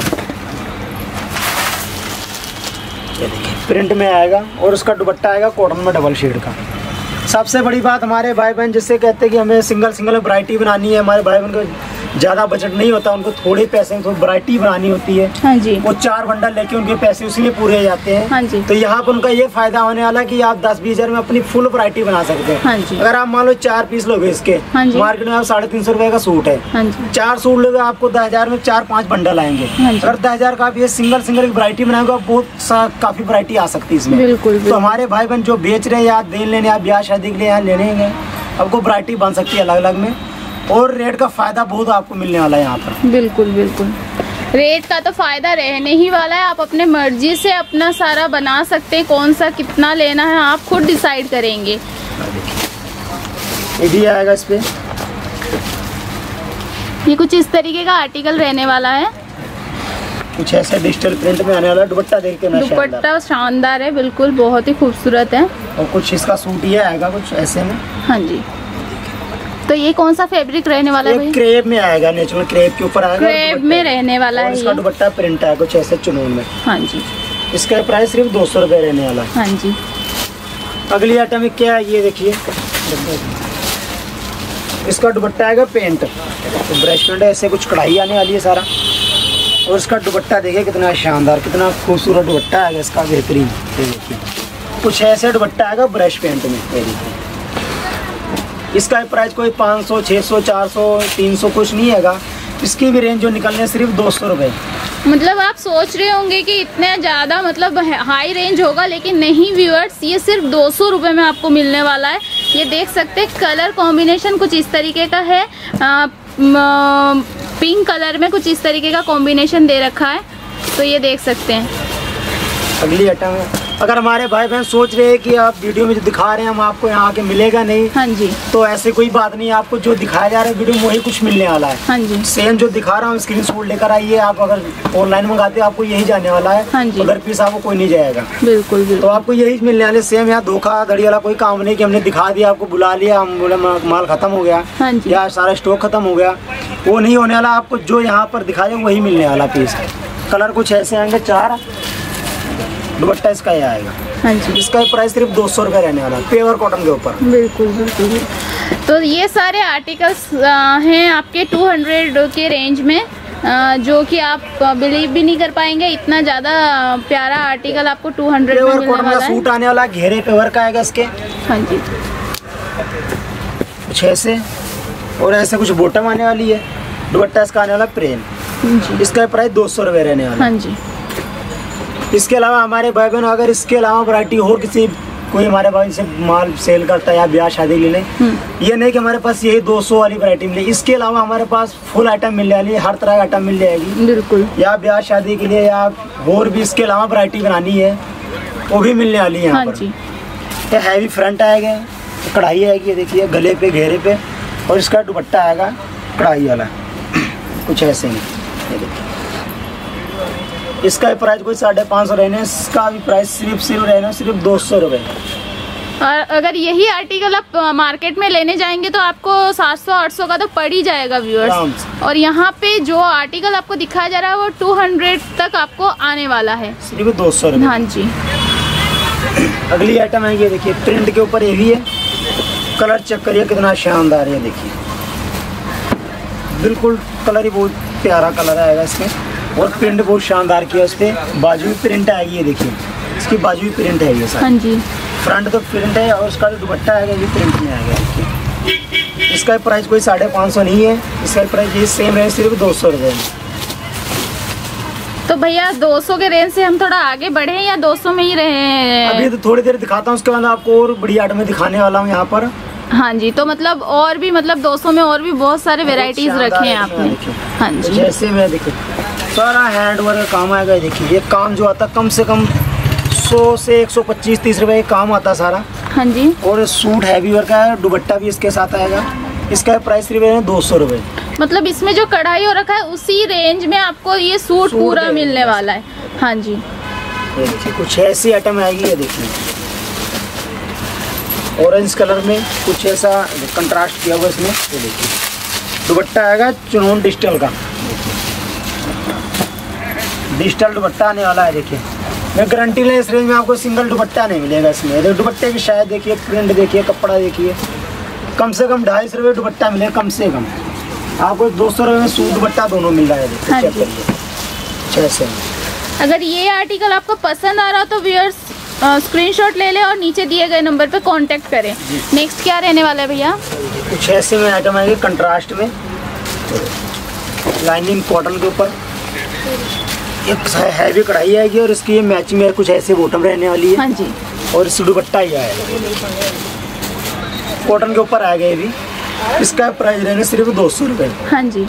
ये देखिए प्रिंट में आएगा। और उसका दुपट्टा आएगा कॉटन में डबल शेड का। सबसे बड़ी बात हमारे भाई बहन जिससे कहते हैं कि हमें सिंगल सिंगल वैरायटी बनानी है, हमारे भाई बहन को ज्यादा बजट नहीं होता, उनको थोड़े पैसे में थोड़ी वैरायटी बनानी होती है। हाँ जी। वो चार बंडल लेके उनके पैसे उसी में पूरे हो जाते हैं। हाँ जी। तो यहाँ पर उनका ये फायदा होने वाला कि आप दस बीस हजार में अपनी फुल वैरायटी बना सकते हैं। हाँ जी। अगर आप मान लो चार पीस लोगे इसके, हाँ जी। मार्केट में आप साढ़े तीन सौ रुपए का सूट है। हाँ जी। चार सूट लोगे आपको दस हजार में चार पाँच बंडल आएंगे। हाँ जी। अगर दस हजार का आप ये सिंगल सिंगल वैरायटी बनाएंगे, बहुत सा काफी वैरायटी आ सकती है इसमें। बिल्कुल, बिल्कुल। तो हमारे भाई बहन जो बेच रहे हैं या देन लेने या ब्याह शादी के लिए यहाँ लेने गए, आपको वैरायटी बन सकती है अलग अलग में, और रेट का फायदा बहुत आपको मिलने वाला है यहाँ पर। बिल्कुल बिल्कुल, रेट का तो फायदा रहने ही वाला है। आप अपने मर्जी से अपना सारा बना सकते हैं, कौन सा कितना लेना है आप खुद डिसाइड करेंगे। ये भी आएगा इस पे, ये कुछ इस तरीके का आर्टिकल रहने वाला है, कुछ ऐसा डिजिटल प्रिंट में आने वाला। दुपट्टा देख के ना, दुपट्टा शानदार है, बिल्कुल बहुत ही खूबसूरत है। और कुछ इसका सूट ये आएगा कुछ ऐसे में। हाँ जी। तो ये कौन सा फैब्रिक रहने वाला है? क्रेप में आएगा, नेचुरल क्रेप के ऊपर आएगा, क्रेप में रहने वाला है। इसका दुपट्टा प्रिंट है कुछ ऐसे चुनून में। हाँ जी। इसका प्राइस सिर्फ दो सौ रुपए रहने वाला है। हाँ जी। अगली आइटम क्या है, ये देखिए, इसका दुपट्टा आएगा पेंट, तो ब्रश पेंट ऐसे कुछ कढ़ाई आने वाली है सारा। और इसका दुपट्टा देखिए कितना शानदार, कितना खूबसूरत दुपट्टा आएगा इसका, बेहतरीन। ये देखिए कुछ ऐसे दुपट्टा आएगा ब्रश पेंट में। ये देखिए इसका प्राइस कोई पाँच सौ, छः सौ, चार सौ, तीन सौ कुछ नहीं हैगा। इसकी भी रेंज जो निकलने सिर्फ दो सौ रुपये। मतलब आप सोच रहे होंगे कि इतने ज़्यादा मतलब हाई रेंज होगा, लेकिन नहीं व्यूअर्स, ये सिर्फ दो सौ रुपये में आपको मिलने वाला है। ये देख सकते हैं कलर कॉम्बिनेशन कुछ इस तरीके का है, आ, म, पिंक कलर में कुछ इस तरीके का कॉम्बिनेशन दे रखा है, तो ये देख सकते हैं। अगली आइटम है, अगर हमारे भाई बहन सोच रहे हैं कि आप वीडियो में जो दिखा रहे हैं हम आपको यहाँ आके मिलेगा नहीं, हाँ जी, तो ऐसे कोई बात नहीं है। आपको जो दिखाया जा रहा है वीडियो में वही कुछ मिलने वाला है। हाँ जी। सेम जो दिखा रहा हूँ स्क्रीनशॉट लेकर आइए। आप अगर ऑनलाइन मंगाते हो आपको यही जाने वाला है। हाँ जी। अगर पीस आपको कोई नहीं जाएगा। बिल्कुल बिल्कुल। तो आपको यही मिलने वाले सेम। यहाँ धोखाधड़ी वाला कोई काम नहीं कि हमने दिखा दिया, आपको बुला लिया, हम बोले माल खत्म हो गया, हाँ जी, या सारा स्टॉक खत्म हो गया, वो नहीं होने वाला। आपको जो यहाँ पर दिखाया वही मिलने वाला पीस। कलर कुछ ऐसे आएंगे चार, दुपट्टा इसका ये आएगा। हाँ जी। इसका प्राइस सिर्फ दो सौ रुपये रहने वाला है, प्योर कॉटन के ऊपर। बिल्कुल बिल्कुल। तो ये सारे आर्टिकल्स हैं आपके टू हंड्रेड के रेंज में, आ, जो कि आप बिलीव भी नहीं कर पाएंगे, इतना ज़्यादा प्यारा आर्टिकल आपको टू हंड्रेड में मिलने वाला है। सूट आने वाला, घेरे पे वर्क आएगा इसके। हाँ जी। कुछ ऐसे, और ऐसे कुछ बॉटम आने वाली है। दुपट्टा इसका आने वाला प्लेन, इसका प्राइस दो सौ रुपये रहने वाला। हाँ जी। इसके अलावा हमारे भाई बहन अगर इसके अलावा वैरायटी और किसी कोई हमारे भाई से माल सेल करता है या ब्याह शादी के लिए, ये नहीं कि हमारे पास यही दो सौ वाली वैरायटी मिले। इसके अलावा हमारे पास फुल आइटम मिल जाएगी, हर तरह का आइटम मिल जाएगी। बिल्कुल। या ब्याह शादी के लिए या और भी इसके अलावा वैरायटी बनानी है वो भी मिलने वाली है। हाँ जी। ये हैवी फ्रंट आएगा, कढ़ाई आएगी, ये देखिए गले पे घेरे पे, और इसका दुपट्टा आएगा कढ़ाई वाला कुछ ऐसे ही। ये देखिए इसका प्राइस कोई साढ़े पाँच सौ रहने, इसका भी प्राइस सिर्फ सिर्फ रहना सिर्फ दो सौ रुपये। और अगर यही आर्टिकल आप मार्केट में लेने जाएंगे तो आपको सात सौ आठ सौ का तो पड़ ही जाएगा व्यूअर्स। और यहाँ पे जो आर्टिकल आपको दिखाया जा रहा है वो टू हंड्रेड तक आपको आने वाला है, सिर्फ दो सौ रुपये। हाँ जी। अगली आइटम है, ये देखिए प्रिंट के ऊपर ये भी है। कलर चेक करिए कितना शानदार है, देखिए बिल्कुल कलर ही बहुत प्यारा कलर आएगा इसमें, और प्रिंट बहुत शानदार किया। इस पर बाजू भी प्रिंट आएगी, ये देखिए इसकी बाजू भी प्रिंट है ये सारी। हाँ जी। फ्रंट तो प्रिंट है, और उसका जो दुपट्टा आएगा ये प्रिंट में आएगा। इसका प्राइस कोई साढ़े पाँच सौ नहीं है, इसका प्राइस ये सेम है सिर्फ दो सौ रुपये। तो भैया दो सौ के रेंज से हम थोड़ा आगे बढ़े या दो सौ में ही रहे? अभी तो थोड़ी देर दिखाता हूँ, उसके बाद आपको और बड़ी आइटम में दिखाने वाला हूँ यहाँ पर। हाँ जी। तो मतलब और भी मतलब दो सौ में और भी बहुत सारे वेराइटीज रखे हैं आपने। हाँ जी। जैसे मैं देखिए सारा हैंड वर्क का काम आएगा। देखिए ये काम जो आता कम से कम सौ से एक सौ पच्चीस तीस रुपए काम आता सारा। हाँ जी। और सूट हैवी वर्क का है, दुपट्टा भी इसके साथ आएगा। इसका प्राइस सिर्फ है दो सौ रुपये। मतलब इसमें जो कढ़ाई हो रखा है उसी रेंज में आपको ये सूट, सूट पूरा मिलने वाला है। हाँ जी। ये देखिए कुछ ऐसी आइटम आएगी, ये देखिए ऑरेंज कलर में कुछ ऐसा कंट्रास्ट किया हुआ इसमें। ये देखिए दुपट्टा आएगा चुनून डिजिटल का, डिजिटल दुपट्टा आने वाला है। देखिए मैं गारंटी ले इस रेंज में आपको सिंगल दुपट्टा नहीं मिलेगा इसमें। दुपट्टे की शायद देखिए प्रिंट देखिए, कपड़ा देखिए, कम से कम ढाई सौ रुपये दुपट्टा मिलेगा कम से कम। आपको दो सौ रुपये में सूट दुपट्टा दोनों मिल रहा है। हाँ चेक जी। करिए छः से। अगर ये आर्टिकल आपको पसंद आ रहा हो तो व्यूअर्स स्क्रीनशॉट ले लें और नीचे दिए गए नंबर पे कांटेक्ट करें। नेक्स्ट क्या रहने वाला है भैया? कुछ ऐसे में आइटम आएंगे कंट्रास्ट में, लाइनिंग कॉटन के ऊपर एक हैवी कढ़ाई आएगी और इसकी मैचिंग में कुछ ऐसे बॉटम रहने वाली है। हाँ जी। और इससे दुपट्टा ही आएगा, कॉटन के ऊपर आएगा ये भी। इसका प्राइस रहेगा सिर्फ दो सौ रुपये। हाँ जी।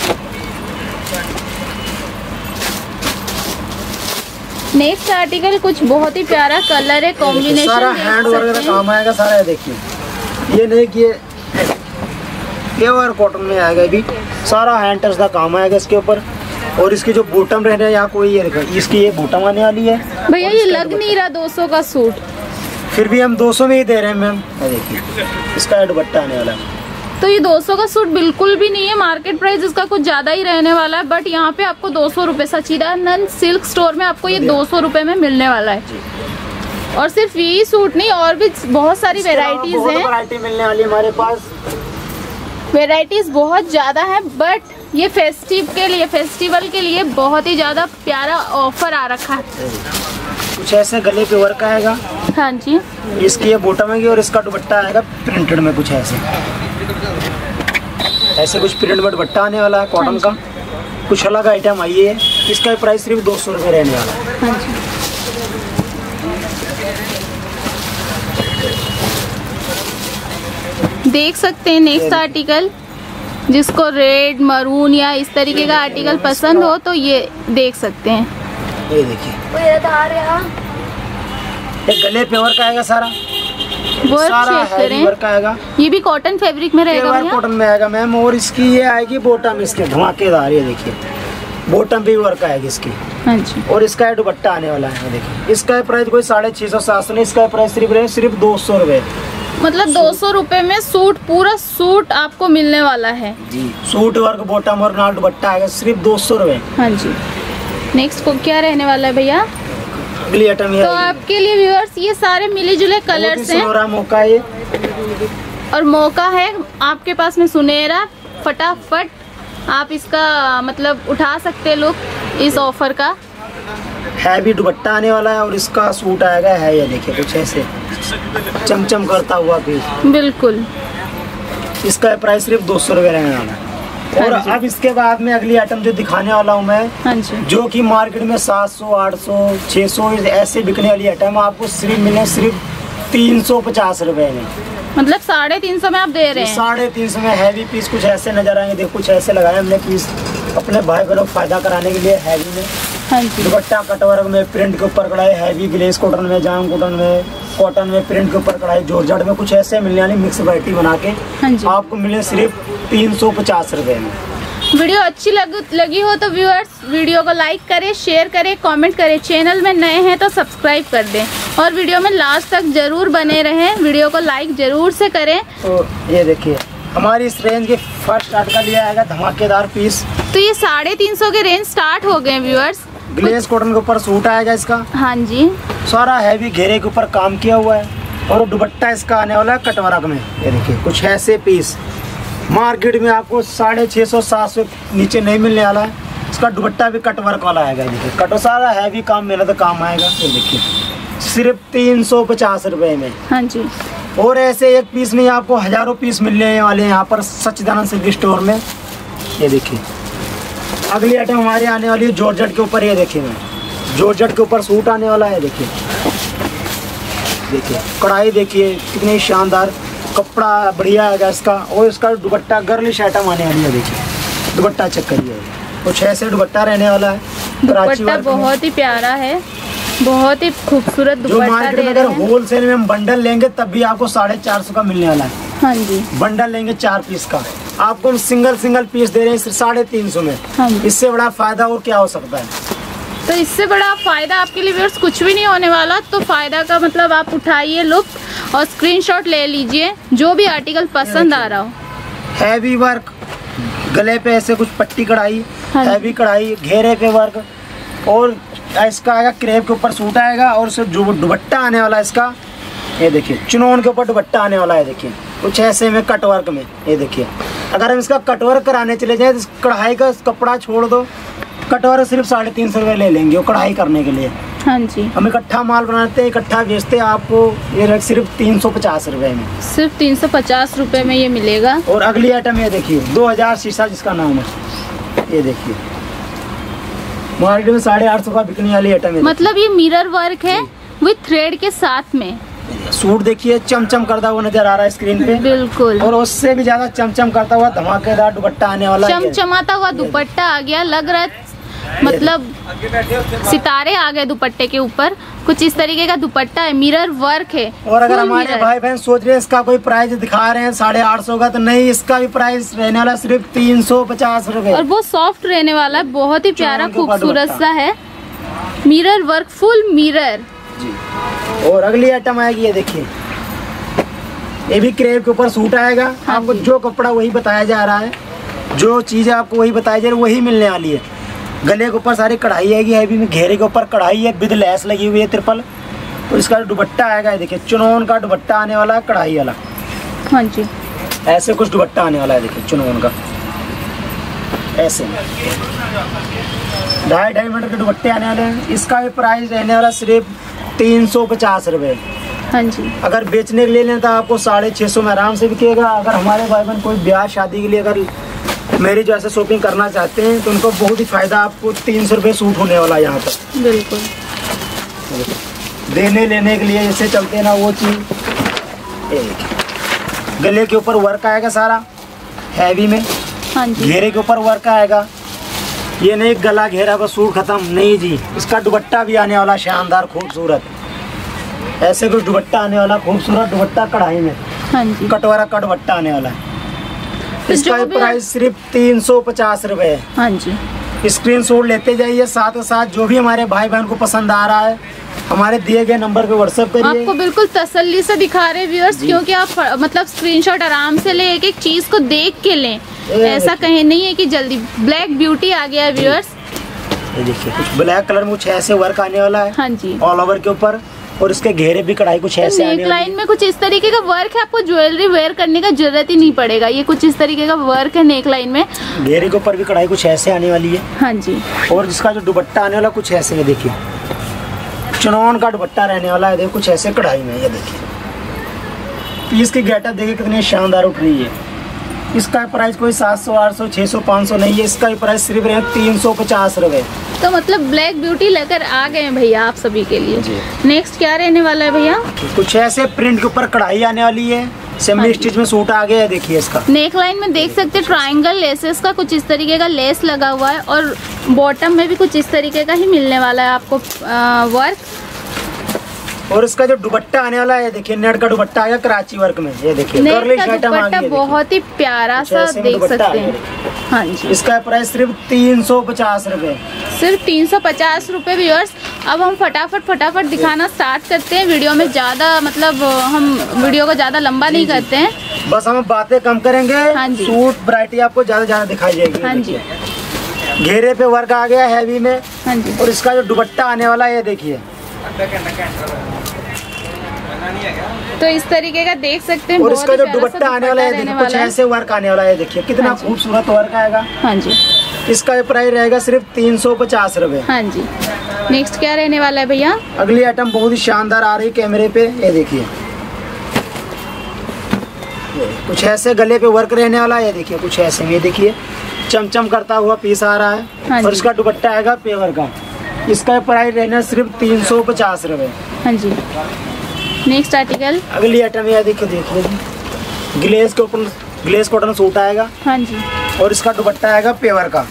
नेक्स्ट आर्टिकल कुछ बहुत ही प्यारा कलर है, कॉम्बिनेशन सारा हैंड वर्क का काम आएगा सारा। देखिए ये नहीं कि ये प्योर कॉटन में आएगा, ये भी सारा हैंड टच का काम आएगा इसके ऊपर। और इसकी जो बॉटम रहने यहाँ कोई ये देखो, इसकी ये बॉटम आने वाली है भैया। ये लग नहीं रहा दो सौ का सूट, फिर भी हम दो सौ में ही दे रहे हैं मैम। देखिए इसका दुपट्टा आने वाला है। तो ये दो सौ का सूट बिल्कुल भी नहीं है, मार्केट प्राइस इसका कुछ ज्यादा ही रहने वाला है, बट यहाँ पे आपको दो सौ रुपए सचिदानंद सिल्क स्टोर में आपको ये दो सौ रुपए में मिलने वाला है। और सिर्फ यही सूट नहीं, और भी बहुत सारी वेराइटीज हैं। वैरायटी मिलने वाली है हमारे पास, वेराइटीज बहुत ज्यादा है, बट ये फेस्टिव के लिए, फेस्टिवल के लिए बहुत ही ज्यादा प्यारा ऑफर आ रखा है। कुछ ऐसे गले पे वर्क आएगा। हाँ जी। इसकी ये बॉटम आएगी और इसका दुपट्टा आएगा प्रिंटेड में। कुछ ऐसे ऐसे कुछ प्रिंट में दुपट्टा आने वाला है कॉटन का। कुछ अलग आइटम आई है, इसका प्राइस सिर्फ दो सौ रुपये रहने वाला है। हाँ जी। देख सकते हैं नेक्स्ट आर्टिकल, जिसको रेड मरून या इस तरीके का आर्टिकल पसंद हो तो ये देख सकते हैं। ये देखिए ये गले पे वर्क आएगा सारा, सारा हैवी वर्क आएगा। ये भी कॉटन फैब्रिक में रहेगा भैया? कॉटन में आएगा मैम। और इसकी ये आएगी बॉटम, इसके धमाकेदार, ये देखिए बॉटम भी वर्क आएगी इसकी। हाँ जी। और इसका दुपट्टा आने वाला है। देखिए इसका प्राइस कोई साढ़े छः सौ सात सौ नहीं, इसका प्राइस सिर्फ रहे सिर्फ दो सौ रुपये। मतलब दो सौ रुपए में सूट, पूरा सूट आपको मिलने वाला है जी। सूट वर्क बॉटम और नाल दुपट्टा आएगा सिर्फ दो सौ रुपये। हाँ जी। नेक्स्ट को क्या रहने वाला है भैया? अगली आइटम ये तो आपके लिए व्यूअर्स ये सारे मिले जुले कलर्स हैं। सुनहरा मौका ये, और मौका है आपके पास में सुनहरा, फटाफट आप इसका मतलब उठा सकते हैं लोग इस ऑफर का। हैवी दुपट्टा आने वाला है और इसका सूट आएगा है ये देखिए कुछ ऐसे चमचम करता हुआ पीस। बिल्कुल। इसका प्राइस सिर्फ दो सौ रुपये रहने वाला है। और अब इसके बाद में अगली आइटम जो दिखाने वाला हूँ मैं, हाँ जी, जो कि मार्केट में सात सौ आठ सौ छः सौ ऐसे बिकने वाली आइटम आपको सिर्फ मिले सिर्फ तीन सौ पचास रुपये में। मतलब साढ़े तीन सौ में आप दे रहे हैं? साढ़े तीन सौ में हैवी पीस कुछ ऐसे नजर आएंगे। देखो कुछ ऐसे लगाए हमने पीस अपने भाई बहनों को फायदा कराने के लिए। हैवी में हाँ जी, दुपट्टा कटवर्क में प्रिंट के ऊपर कढ़ाई, हैवी ग्लेस कॉटन में, जाम कॉटन में, कॉटन में प्रिंट के ऊपर कढ़ाई, जॉर्जेट में, कुछ ऐसे मिलने वाली मिक्स वैरायटी बना के हाँ जी, आपको मिले सिर्फ तीन सौ पचास रुपये में। वीडियो अच्छी लग, लगी हो तो व्यूअर्स वीडियो को लाइक करें, शेयर करें, कमेंट करें। चैनल में नए हैं तो सब्सक्राइब कर दें और वीडियो में लास्ट तक जरूर बने रहें। वीडियो को लाइक जरूर से करें। तो ये देखिए हमारी इस रेंज के फर्स्ट आर्टिकल ये आएगा धमाकेदार पीस। तो ये साढ़े तीन सौ के रेंज स्टार्ट हो गए व्यूअर्स। ग्लेस कॉटन के ऊपर सूट आएगा इसका। हाँ जी, सारा हैवी घेरे के ऊपर काम किया हुआ है और दुपट्टा इसका आने वाला है कटवर्क में। ये देखिए कुछ ऐसे पीस मार्केट में आपको साढ़े छः सौ सात सौ नीचे नहीं मिलने वाला है। इसका दुपट्टा भी कटवर्क वाला आएगा। देखिए कटो सारा हैवी काम मेहनत तो काम आएगा। ये देखिए सिर्फ तीन सौ पचास रुपये में। हाँ जी, और ऐसे एक पीस नहीं आपको हजारों पीस मिलने वाले हैं यहाँ पर सच्चिदानंद सिल्क स्टोर में। ये देखिए अगली आइटम हमारे आने वाली है जॉर्जेट के ऊपर। ये देखिए मैं जॉर्जेट के ऊपर सूट आने वाला है। देखिए देखिए कढ़ाई देखिए कितनी शानदार, कपड़ा बढ़िया आएगा इसका। और इसका दुपट्टा गर्लिश आइटम आने वाली है। देखिए दुपट्टा चेक करिए कुछ ऐसे दुपट्टा रहने वाला है। दुपट्टा बहुत ही प्यारा है, बहुत ही खूबसूरत दुपट्टा। जो मार्केट में अगर होलसेल में हम बंडल लेंगे तब भी आपको साढ़े चार सौ का मिलने वाला है। हाँ जी, बंडल लेंगे चार पीस का, आपको हम सिंगल सिंगल पीस दे रहे हैं सिर्फ साढ़े तीन सौ में। हाँ जी, इससे बड़ा फायदा और क्या हो सकता है। तो इससे बड़ा फायदा आपके लिए व्यूअर्स कुछ भी नहीं होने वाला। तो फायदा का मतलब आप उठाइए लुक और स्क्रीनशॉट ले लीजिए जो भी आर्टिकल पसंद आ रहा हो। हैवी वर्क गले पे ऐसे कुछ पट्टी कढ़ाई, हाँ हैवी कढ़ाई, घेरे पे वर्क। और इसका आएगा क्रेप के ऊपर सूट आएगा और उससे जो दुपट्टा आने वाला है इसका, ये देखिए चिनोन के ऊपर दुपट्टा आने वाला है। देखिए कुछ ऐसे में कट वर्क में। ये देखिए अगर हम इसका कटवर्क कराने चले जाए तो कढ़ाई का कपड़ा छोड़ दो, कटवर्क सिर्फ साढ़े तीन सौ रुपये ले लेंगे वो कढ़ाई करने के लिए। हाँ जी, हम इकट्ठा माल बनाते हैं, इकट्ठा बेचते हैं आपको ये सिर्फ तीन सौ पचास रुपये में, सिर्फ तीन सौ पचास रुपये में ये मिलेगा। और अगली आइटम ये देखिए दो हजार शीशा जिसका नाम है, ये देखिए मार्केट में साढ़े आठ सौ का बिकने वाली आइटम है। मतलब ये मिरर वर्क है विथ थ्रेड के साथ में। सूट देखिए चमचम करता हुआ नजर आ रहा है स्क्रीन पे, बिल्कुल, और उससे भी ज्यादा चमचम करता हुआ धमाकेदार दुपट्टा आने वाला है। चमचमाता हुआ दुपट्टा आ गया, लग रहा है मतलब सितारे आ गए दुपट्टे के ऊपर। कुछ इस तरीके का दुपट्टा है, मिरर वर्क है। और अगर हमारे भाई बहन सोच रहे हैं इसका कोई प्राइस दिखा रहे हैं साढ़े आठ सौ का, तो नहीं, इसका भी प्राइस रहने वाला सिर्फ तीन सौ पचास रूपए, और वो सॉफ्ट रहने वाला है, बहुत ही प्यारा खूबसूरत सा है, मिरर वर्क, फुल मिरर जी। और अगली आइटम आएगी, ये देखिए ये भी क्रेप के ऊपर सूट आएगा। हाँ, आपको जो कपड़ा वही बताया जा रहा है, जो चीज आपको वही बताई जा रही है वही मिलने वाली है। गले के ऊपर सारी कढ़ाई आएगी, हैवी में घेरे के ऊपर कढ़ाई है, विद लेस लगी हुई है ट्रिपल। और इसका दुपट्टा आएगा, ये देखिए चुनौन का दुपट्टा आने वाला है, कढ़ाई वाला। हाँ जी, ऐसे कुछ दुपट्टा आने वाला है, देखिए चुनौन का, ऐसे ढाई ढाई मीटर के दुपट्टे आने वाले हैं। इसका भी प्राइस रहने वाला सिर्फ तीन सौ पचास रुपये। हाँ जी, अगर बेचने के लिए लें तो आपको साढ़े छः सौ में आराम से बिकेगा। अगर हमारे भाई बहन कोई ब्याह शादी के लिए अगर मेरी जैसे शॉपिंग करना चाहते हैं तो उनको बहुत ही फायदा, आपको तीन सौ रुपये सूट होने वाला है यहाँ पर। बिल्कुल, देने लेने के लिए जैसे चलते हैं ना वो चीज़। गले के ऊपर वर्क आएगा सारा हैवी में। हाँ जी, घेरे के ऊपर वर्क आएगा। ये नहीं गला घेरा बस सूट खत्म, नहीं जी, इसका दुपट्टा भी आने वाला शानदार खूबसूरत, ऐसे कुछ दुपट्टा आने वाला खूबसूरत दुपट्टा कढ़ाई में। हाँ जी, कटवारा का दुपट्टा आने वाला है। इसका जो भी प्राइस सिर्फ तीन सौ पचास रुपए है। हाँ जी, स्क्रीन शॉट लेते जाइए, साथ के साथ जो भी हमारे भाई बहन को पसंद आ रहा है हमारे दिए गए नंबर पे व्हाट्सएप करिए। आपको बिल्कुल तसल्ली से दिखा रहे व्यूअर्स, क्योंकि आप मतलब स्क्रीनशॉट आराम से ले, एक एक चीज को देख के लें, ऐसा कहीं नहीं है कि जल्दी। ब्लैक ब्यूटी आ गया है व्यूअर्स, ये देखिए कुछ ब्लैक कलर में कुछ ऐसे वर्क आने वाला है। हाँ जी, ऑल ओवर के ऊपर, और इसके घेरे भी कढ़ाई कुछ ऐसे आने नेक लाइन में कुछ इस तरीके का वर्क है, आपको ज्वेलरी वेयर करने का जरूरत ही नहीं पड़ेगा। ये कुछ इस तरीके का वर्क है नेक लाइन में, घेरे के ऊपर भी कढ़ाई कुछ ऐसे आने वाली है। हाँ जी, और जिसका जो दुपट्टा आने वाला कुछ ऐसे है, देखिए चुनौन का दुपट्टा रहने वाला है, देखिए कुछ ऐसे कढ़ाई में। ये देखिए पीस की गेटअप देखिए कितनी शानदार उठ रही है। इसका प्राइस कोई सात सौ आठ सौ छः सौ पाँच सौ नहीं है, इसका प्राइस सिर्फ है तीन सौ पचास रुपये। तो मतलब ब्लैक ब्यूटी लेकर आ गए हैं भैया आप सभी के लिए। नेक्स्ट क्या रहने वाला है भैया? कुछ ऐसे प्रिंट के ऊपर कढ़ाई आने वाली है, सेमी स्टिच में सूट आ गया है। देखिए इसका नेक लाइन में देख सकते हैं ट्रायंगल लेसेस का कुछ इस तरीके का लेस लगा हुआ है, और बॉटम में भी कुछ इस तरीके का ही मिलने वाला है आपको आ, वर्क। और इसका जो दुपट्टा आने वाला है, देखिए नेट का दुपट्टा आ गया कराची वर्क में। ये देखिए नेट का दुपट्टा बहुत ही प्यारा सा देख सकते हैं। हाँ जी, इसका प्राइस सिर्फ तीन सौ पचास रुपए, सिर्फ तीन सौ पचास रुपए व्यूअर्स। अब हम फटाफट फटाफट दिखाना स्टार्ट करते हैं। वीडियो में ज्यादा मतलब हम वीडियो को ज्यादा लंबा नहीं करते हैं, बस हम बातें कम करेंगे। हाँ जी, सूट वैरायटी आपको ज्यादा ज्यादा दिखाई जाएगी। हाँ जी, घेरे पे वर्क आ गया हैवी में। हाँ जी, और इसका जो दुपट्टा आने वाला है, ये देखिए तो इस तरीके का देख सकते हैं। और इसका जो दुपट्टा आने वाला है, देखिए कुछ ऐसे वर्क आने वाला है। देखिए कितना हाँ खूबसूरत वर्क आएगा। हाँ जी, इसका प्राइस रहेगा सिर्फ तीन सौ पचास रुपए। हाँ जी, नेक्स्ट क्या रहने वाला है भैया? अगली आइटम बहुत ही शानदार आ रही है कैमरे पे, ये देखिए कुछ ऐसे गले पे वर्क रहने वाला है। ये देखिए कुछ ऐसे में देखिए चमचम करता हुआ पीस आ रहा है। हाँ और इसका दुपट्टा आएगा पेवर का। इसका प्राइस रहना सिर्फ तीन सौ पचास रुपए। हाँ जी, नेक्स्ट आर्टिकल। अगली आइटम ये देखिए देखिए ग्लेस के ऊपर ग्लेस कॉटन सूट आएगा। हाँ जी, और इसका दुपट्टा आएगा पेवर का।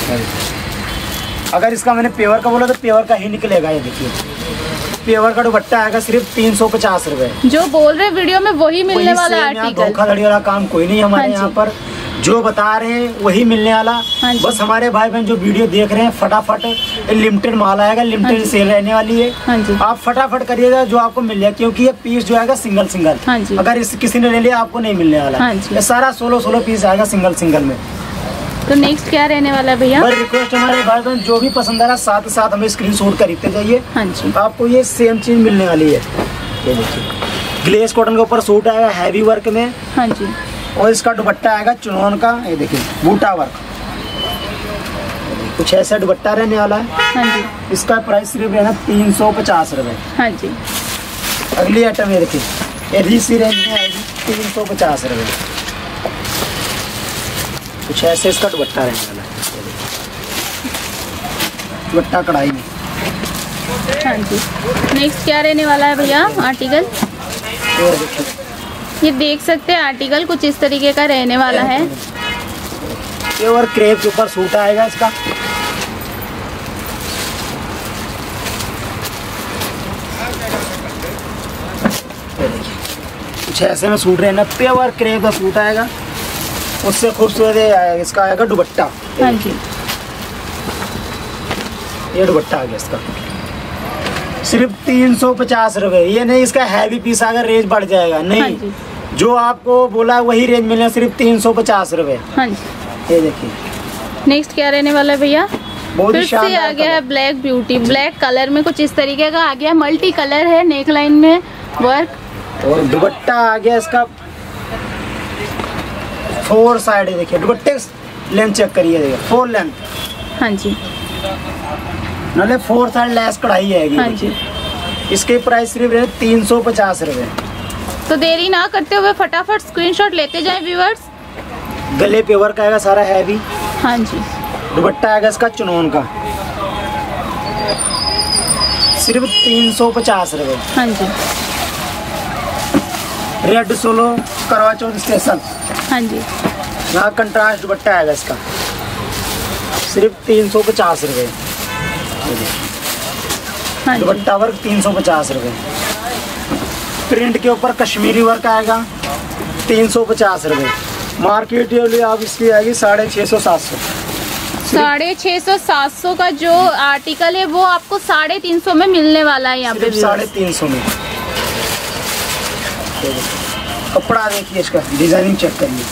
अगर इसका मैंने पेवर का बोला तो पेवर का ही निकलेगा। ये देखिए पेवर का दुपट्टा आएगा सिर्फ तीन सौ पचास रुपए। जो बोल रहे वीडियो में वही मिलने वाला आर्टिकल। धोखाधड़ी वाला काम कोई नहीं हमारे हाँ यहाँ पर, जो बता रहे हैं वही मिलने वाला। हाँ बस हमारे भाई बहन जो वीडियो देख रहे हैं फटाफट लिमिटेड माल आएगा, लिमिटेड सेल रहने वाली है। हाँ जी, आप फटाफट करिएगा जो आपको मिल जाए, क्योंकि ये पीस जो आएगा सिंगल सिंगल। हाँ जी, अगर इस किसी ने ले लिया आपको नहीं मिलने वाला। हाँ जी, ये सारा सोलो सोलो पीस आएगा सिंगल सिंगल में। तो नेक्स्ट क्या रहने वाला है भैया? बस रिक्वेस्ट हमारे भाई बहन जो भी पसंद आ रहा है साथ साथ हमें स्क्रीन शॉट खरीदते जाइए। हाँ जी, आपको ये सेम चीज मिलने वाली है। ये देखिए ग्लेस कॉटन के ऊपर सूट आएगा हैवी वर्क में। हाँ जी, और इसका दुपट्टा आएगा चुनौन का, ये देखिए बूटा वर्क, कुछ ऐसा दुपट्टा रहने वाला है। हाँ जी। इसका प्राइस सिर्फ है ना तीन सौ पचास रुपये। हाँ जी। अगली आइटम ये देखिए, ये रीसी रेंज में आएगी तीन सौ पचास रुपये। कुछ ऐसे इसका दुपट्टा रहने वाला है, दुपट्टा कढ़ाई में। हाँ जी। नेक्स्ट क्या रहने वाला है भैया आर्टिकल? ये देखिए, ये देख सकते हैं आर्टिकल कुछ इस तरीके का रहने वाला है। प्योर क्रेप के ऊपर सूट आएगा इसका। कुछ ऐसे में सूट रहना, प्योर क्रेप का सूट आएगा, उससे खूबसूरत इसका आएगा दुपट्टा। हाँ जी। ये दुपट्टा आ गया इसका सिर्फ तीन सौ पचास रुपये। ये नहीं इसका हैवी पीस अगर रेंज बढ़ जाएगा, नहीं। हाँ जी। जो आपको बोला वही रेंज मिलना, सिर्फ तीन सौ पचास रुपये। हाँ जी। ये देखिए, नेक्स्ट क्या रहने वाला है भैया? बहुत ही फिर से आ गया है ब्लैक ब्यूटी, ब्लैक कलर में कुछ इस तरीके का आ गया, मल्टी कलर है, नेक लाइन में वर्क, और दुपट्टा आ गया इसका फोर साइड। है देखिए दुपट्टे लेंथ चेक करिए, देखिए फोर लेंथ। हाँ जी। नाले फोर साइड लेस कढ़ाई आएगी। हाँ जी। इसके प्राइस सिर्फ है तीन सौ पचास रुपये। तो देरी ना करते हुए फटाफट स्क्रीनशॉट लेते जाएं व्यूअर्स। गले पे वर्क आएगा सारा हैवी। हाँ जी। दुपट्टा आएगा इसका चुनौन का, सिर्फ तीन सौ पचास रुपये। हाँ जी। रेड सोलो करवा चौथ स्पेशल। हाँ जी। यहाँ कंट्रास्ट दुपट्टा आएगा इसका, सिर्फ तीन सौ पचास रुपये। हाँ जी। दुपट्टा वर्क तीन सौ पचास रुपये। प्रिंट के ऊपर कश्मीरी वर्क आएगा तीन सौ पचास रुपये। मार्केट वाली आप इसकी आएगी साढ़े छः सौ सात सौ। साढ़े छः सौ सात सौ का जो आर्टिकल है वो आपको साढ़े तीन सौ में मिलने वाला है यहाँ पे। साढ़े तीन सौ में। कपड़ा देखिए, इसका डिजाइनिंग चेक करिए,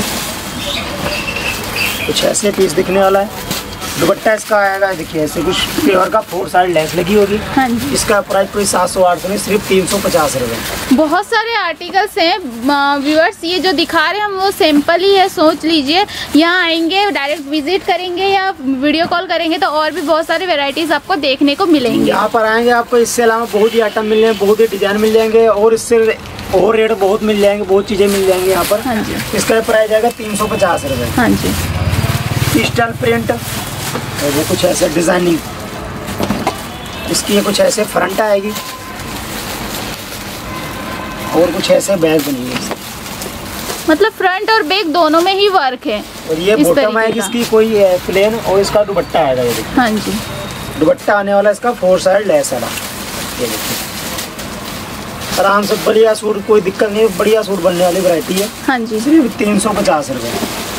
कुछ ऐसे पीस दिखने वाला है। दुपट्टा इसका आएगा देखिए ऐसे कुछ प्योर का, फोर साइड लेस लगी होगी। हाँ जी। इसका प्राइस कोई सात सौ आठ सौ नहीं, सिर्फ तीन सौ पचास रुपये। बहुत सारे आर्टिकल्स हैं व्यूअर्स, ये जो दिखा रहे हैं हम वो सैंपल ही है, सोच लीजिए। यहाँ आएंगे डायरेक्ट विजिट करेंगे या वीडियो कॉल करेंगे तो और भी बहुत सारी वेराइटीज आपको देखने को मिलेंगी। यहाँ पर आएंगे आपको इससे अलावा बहुत ही आइटम मिल जाएंगे, बहुत ही डिजाइन मिल जाएंगे, और इससे और रेट बहुत मिल जाएंगे, बहुत चीज़ें मिल जाएंगी यहाँ पर। हाँ जी। इसका प्राइस आएगा तीन सौ पचास रुपये। हाँ जी। डिजिटल प्रिंट, और वो कुछ ऐसे डिजाइनिंग, इसकी ये कुछ ऐसे फ्रंट आएगी और कुछ ऐसे बैग बनी है, मतलब फ्रंट और बैक दोनों में ही वर्क है। और ये बॉटम आएगी इसकी कोई प्लेन, और इसका दुपट्टा आएगा ये देखिए। हाँ जी। दुपट्टा आने वाला इसका फोर साइड लेस वाला, ये देखिए आराम से बढ़िया सूट, कोई दिक्कत नहीं, बढ़िया सूट बनने वाली वैरायटी है। हाँ जी। सिर्फ तीन सौ पचास रुपये।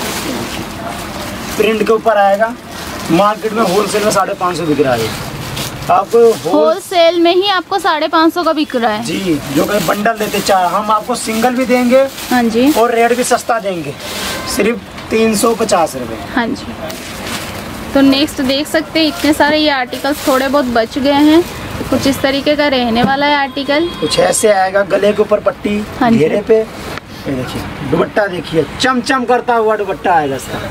प्रिंट के ऊपर आएगा, मार्केट में होलसेल में साढ़े पाँच सौ बिक रहा है, आपको होलसेल में ही आपको साढ़े पाँच सौ का बिक रहा है जी। जो कि बंडल देते चार, हम आपको सिंगल भी देंगे। हाँ जी। और रेट भी सस्ता देंगे, सिर्फ तीन सौ पचास रुपये। हाँ जी। तो नेक्स्ट देख सकते हैं इतने सारे ये आर्टिकल्स थोड़े बहुत बच गए हैं, कुछ इस तरीके का रहने वाला है आर्टिकल। कुछ ऐसे आएगा, गले के ऊपर पट्टी, हाँ घेरे पे, ये देखिए दुपट्टा देखिए चमचम करता हुआ दुपट्टा आएगा इसका,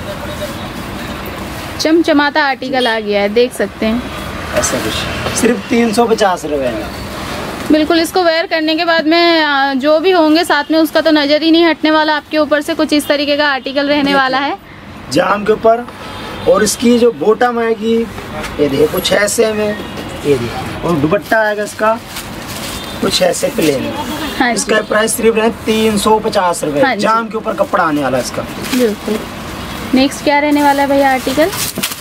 चमचमाता आर्टिकल आ गया है, देख सकते हैं ऐसा कुछ, सिर्फ तीन सौ पचास रुपये। बिल्कुल, इसको वेयर करने के बाद में जो भी होंगे साथ में उसका तो नज़र ही नहीं हटने वाला आपके ऊपर से। कुछ इस तरीके का आर्टिकल रहने वाला है जाम के ऊपर, और इसकी जो बॉटम आएगी ये देखिए कुछ ऐसे में, ये देखिए, और दुपट्टा आएगा इसका कुछ ऐसे प्लेन। हाँ, इसका प्राइस सिर्फ है तीन सौ पचास रुपये। हाँ, जाम के ऊपर कपड़ा आने वाला इसका। बिल्कुल। नेक्स्ट क्या रहने वाला है भैया आर्टिकल?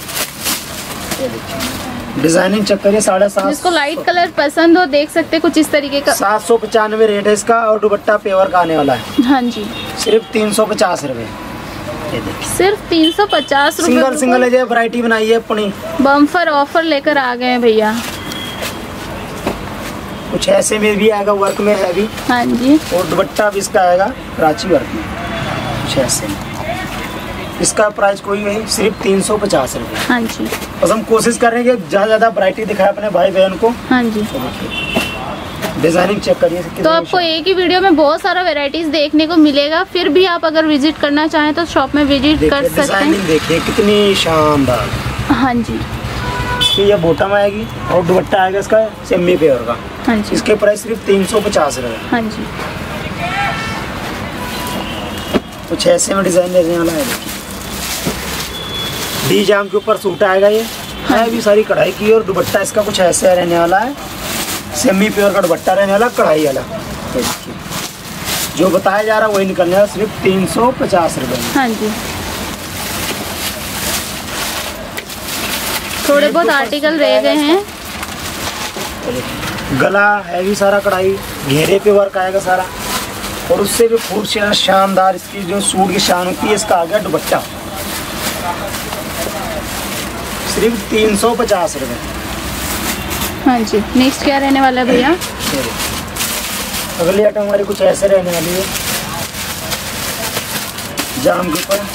डिजाइनिंग चेक करिए, साढ़े सात। जिसको लाइट कलर पसंद हो देख सकते हैं, कुछ इस तरीके का। सात सौ पचानवे रेट है इसका, और दुपट्टा पेवर का आने वाला है। हाँ जी। सिर्फ तीन सौ पचास रुपये। सिर्फ तीन सौ पचास रुपये। सिंगल सिंगल है, वैरायटी बनाई है अपनी, बम्फर ऑफर लेकर आ गए हैं भैया। कुछ ऐसे में भी आएगा वर्क में हैवी। हाँ जी। और दुपट्टा भी इसका आएगा रांची वर्क में, कुछ ऐसे। इसका प्राइस कोई नहीं, सिर्फ तीन सौ पचास रुपये। हाँ जी। बस हम कोशिश करेंगे ज़्यादा ज़्यादा वैरायटी दिखाए अपने भाई बहन को। हाँ जी। डिजाइनिंग चेक करिए। तो आपको एक ही वीडियो में बहुत सारा वैरायटीज देखने को मिलेगा। फिर भी आप अगर विजिट करना चाहें तो शॉप में विजिट कर सकते हैं। देखिए कितनी शानदार। हाँ जी, ये बॉटम आएगी और दुपट्टा आएगा इसका सेमी पेयर का। हाँ जी, इसके प्राइस सिर्फ तीन सौ पचास रुपये। हाँ जी, कुछ ऐसे में डिजाइन रहने वाला है। डी जाम के ऊपर सूट आएगा ये। हाँ है भी सारी कढ़ाई की और दुपट्टा इसका कुछ ऐसे रहने वाला है। सेमी प्योर का दुपट्टा रहने वाला, कढ़ाई वाला। जो बताया जा रहा है वही निकलने वाला, सिर्फ तीन सौ पचास रुपये। हाँ जी, थोड़े बहुत आर्टिकल रह गए हैं। गला है भी सारा कढ़ाई, घेरे पे वर्क आएगा सारा। और उससे भी खूबसूरत शानदार इसकी जो सूट की शान होती है, इसका आ गया दुपट्टा सिर्फ तीन सौ पचास रुपये। हाँ जी, नेक्स्ट क्या रहने वाला है भैया? अगली आइटम हमारी कुछ ऐसे रहने वाली है, जाम के ऊपर।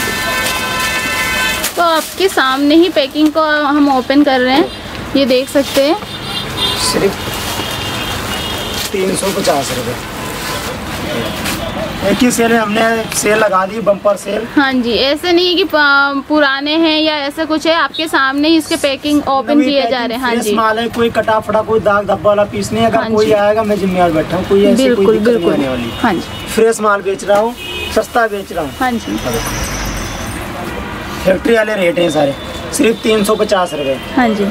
तो आपके सामने ही पैकिंग को हम ओपन कर रहे हैं, ये देख सकते हैं। सिर्फ तीन सौ पचास रुपये। एक ही सेल में हमने सेल लगा दी, बम्पर सेल। हाँ जी, ऐसे नहीं कि पुराने हैं या ऐसा कुछ है, आपके सामने ही इसके पैकिंग ओपन किए जा रहे हैं। हाँ जी, माल है, कोई कटा फटा कोई दाग धब्बा वाला पीस नहीं है। अगर हाँ कोई आएगा मैं जिम्मेदार बैठा हूँ, कोई ऐसी बिल्कुल कोई दिक्कत बिल्कुल नहीं आने वाली। हाँ जी, फ्रेश माल बेच रहा हूँ, सस्ता बेच रहा हूँ। हाँ जी, फैक्ट्री वाले रेट हैं सारे, सिर्फ तीन सौ पचास रुपये। हाँ जी,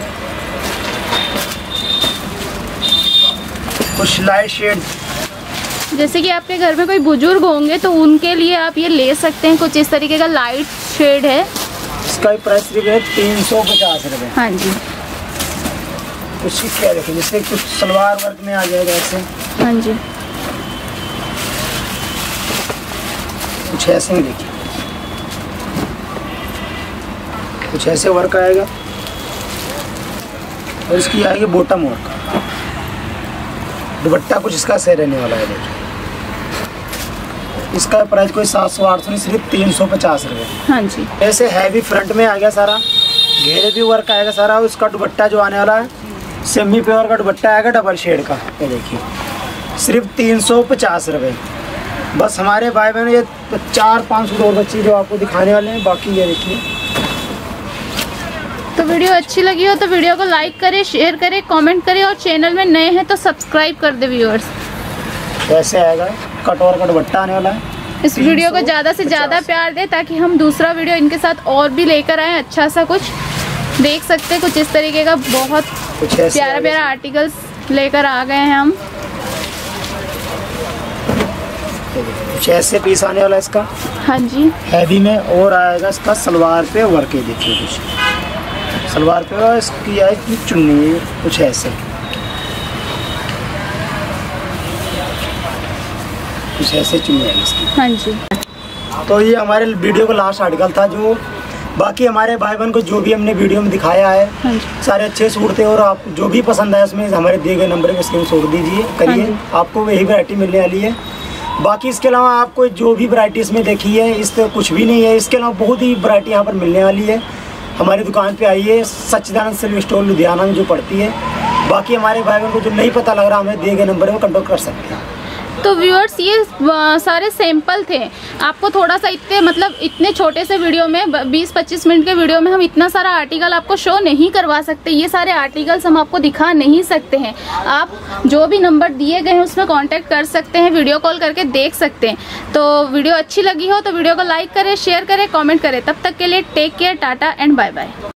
कुछ लाइट शेड, जैसे कि आपके घर में कोई बुजुर्ग होंगे तो उनके लिए आप ये ले सकते हैं। कुछ इस तरीके का लाइट शेड है, इसका भी प्राइस सिर्फ है तीन सौ पचास रुपये। हाँ जी, कुछ क्या देखिए, जैसे कुछ सलवार वर्क में आ जाएगा ऐसे। हाँ जी, कुछ ऐसे ही देखिए, कुछ ऐसे वर्क आएगा और इसकी आएगी बॉटम वर्क। दुपट्टा कुछ इसका सही रहने वाला है। देखिए इसका प्राइस कोई सात सौ आठ सौ नहीं, सिर्फ तीन सौ पचास रुपये। हाँ जी, ऐसे हैवी फ्रंट में आ गया सारा, घेरे भी वर्क आएगा सारा। उसका दुपट्टा जो आने वाला है सेमी प्योर का दुपट्टा आएगा, डबल शेड का। ये देखिए सिर्फ तीन सौ पचास रुपये। बस हमारे भाई बहन ये चार पाँच सौ और बच्ची जो आपको दिखाने वाले हैं, बाकी ये देखिए। तो वीडियो अच्छी लगी हो तो वीडियो को लाइक करें, शेयर करें, कमेंट करें और चैनल में नए हैं तो सब्सक्राइब कर दे व्यूअर्स। ऐसे आएगा, कटोर का दुपट्टा आने वाला है। इस वीडियो को ज़्यादा से ज़्यादा प्यार दें ताकि हम दूसरा वीडियो इनके साथ और भी लेकर आएँ। अच्छा सा कुछ देख सकते हैं, कुछ इस तरीके का बहुत प्यारा प्यारा आर्टिकल्स लेकर आ गए हैं हम। कुछ ऐसे पीस आने वाला है इसका। हाँ जी, हैवी में और आएगा इसका सलवार पे वर्क है। देखिए कुछ सलवार पे और इसकी आएगी चुन्नी कुछ ऐसे, कुछ ऐसे चुन्नी आएगी इसकी। हाँ जी, तो ये हमारे वीडियो का लास्ट आर्टिकल था। जो बाकी हमारे भाई बहन को जो भी हमने वीडियो में दिखाया है, हाँ जी, सारे अच्छे सूट थे। और आप जो भी पसंद आए उसमें हमारे दिए गए नंबर पे स्क्रीनशॉट दीजिए, करिए। हाँ, आपको वही वैरायटी मिलने वाली है। बाकी इसके अलावा आपको जो भी वैरायटी इसमें देखी है, इससे कुछ भी नहीं है। इसके अलावा बहुत ही वैरायटी यहाँ पर मिलने वाली है। हमारी दुकान पे आइए, सच्चिदानंद सिल्क स्टोर लुधियाना में जो पड़ती है। बाकी हमारे भाई बहन को जो नहीं पता लग रहा, हमें दिए गए नंबर में कॉन्टैक्ट कर सकते हैं। तो व्यूअर्स ये सारे सैंपल थे। आपको थोड़ा सा इतने मतलब इतने छोटे से वीडियो में, बीस पच्चीस मिनट के वीडियो में हम इतना सारा आर्टिकल आपको शो नहीं करवा सकते। ये सारे आर्टिकल्स हम आपको दिखा नहीं सकते हैं। आप जो भी नंबर दिए गए हैं उसमें कांटेक्ट कर सकते हैं, वीडियो कॉल करके देख सकते हैं। तो वीडियो अच्छी लगी हो तो वीडियो को लाइक करें, शेयर करें, कॉमेंट करें। तब तक के लिए take care, tata and bye bye.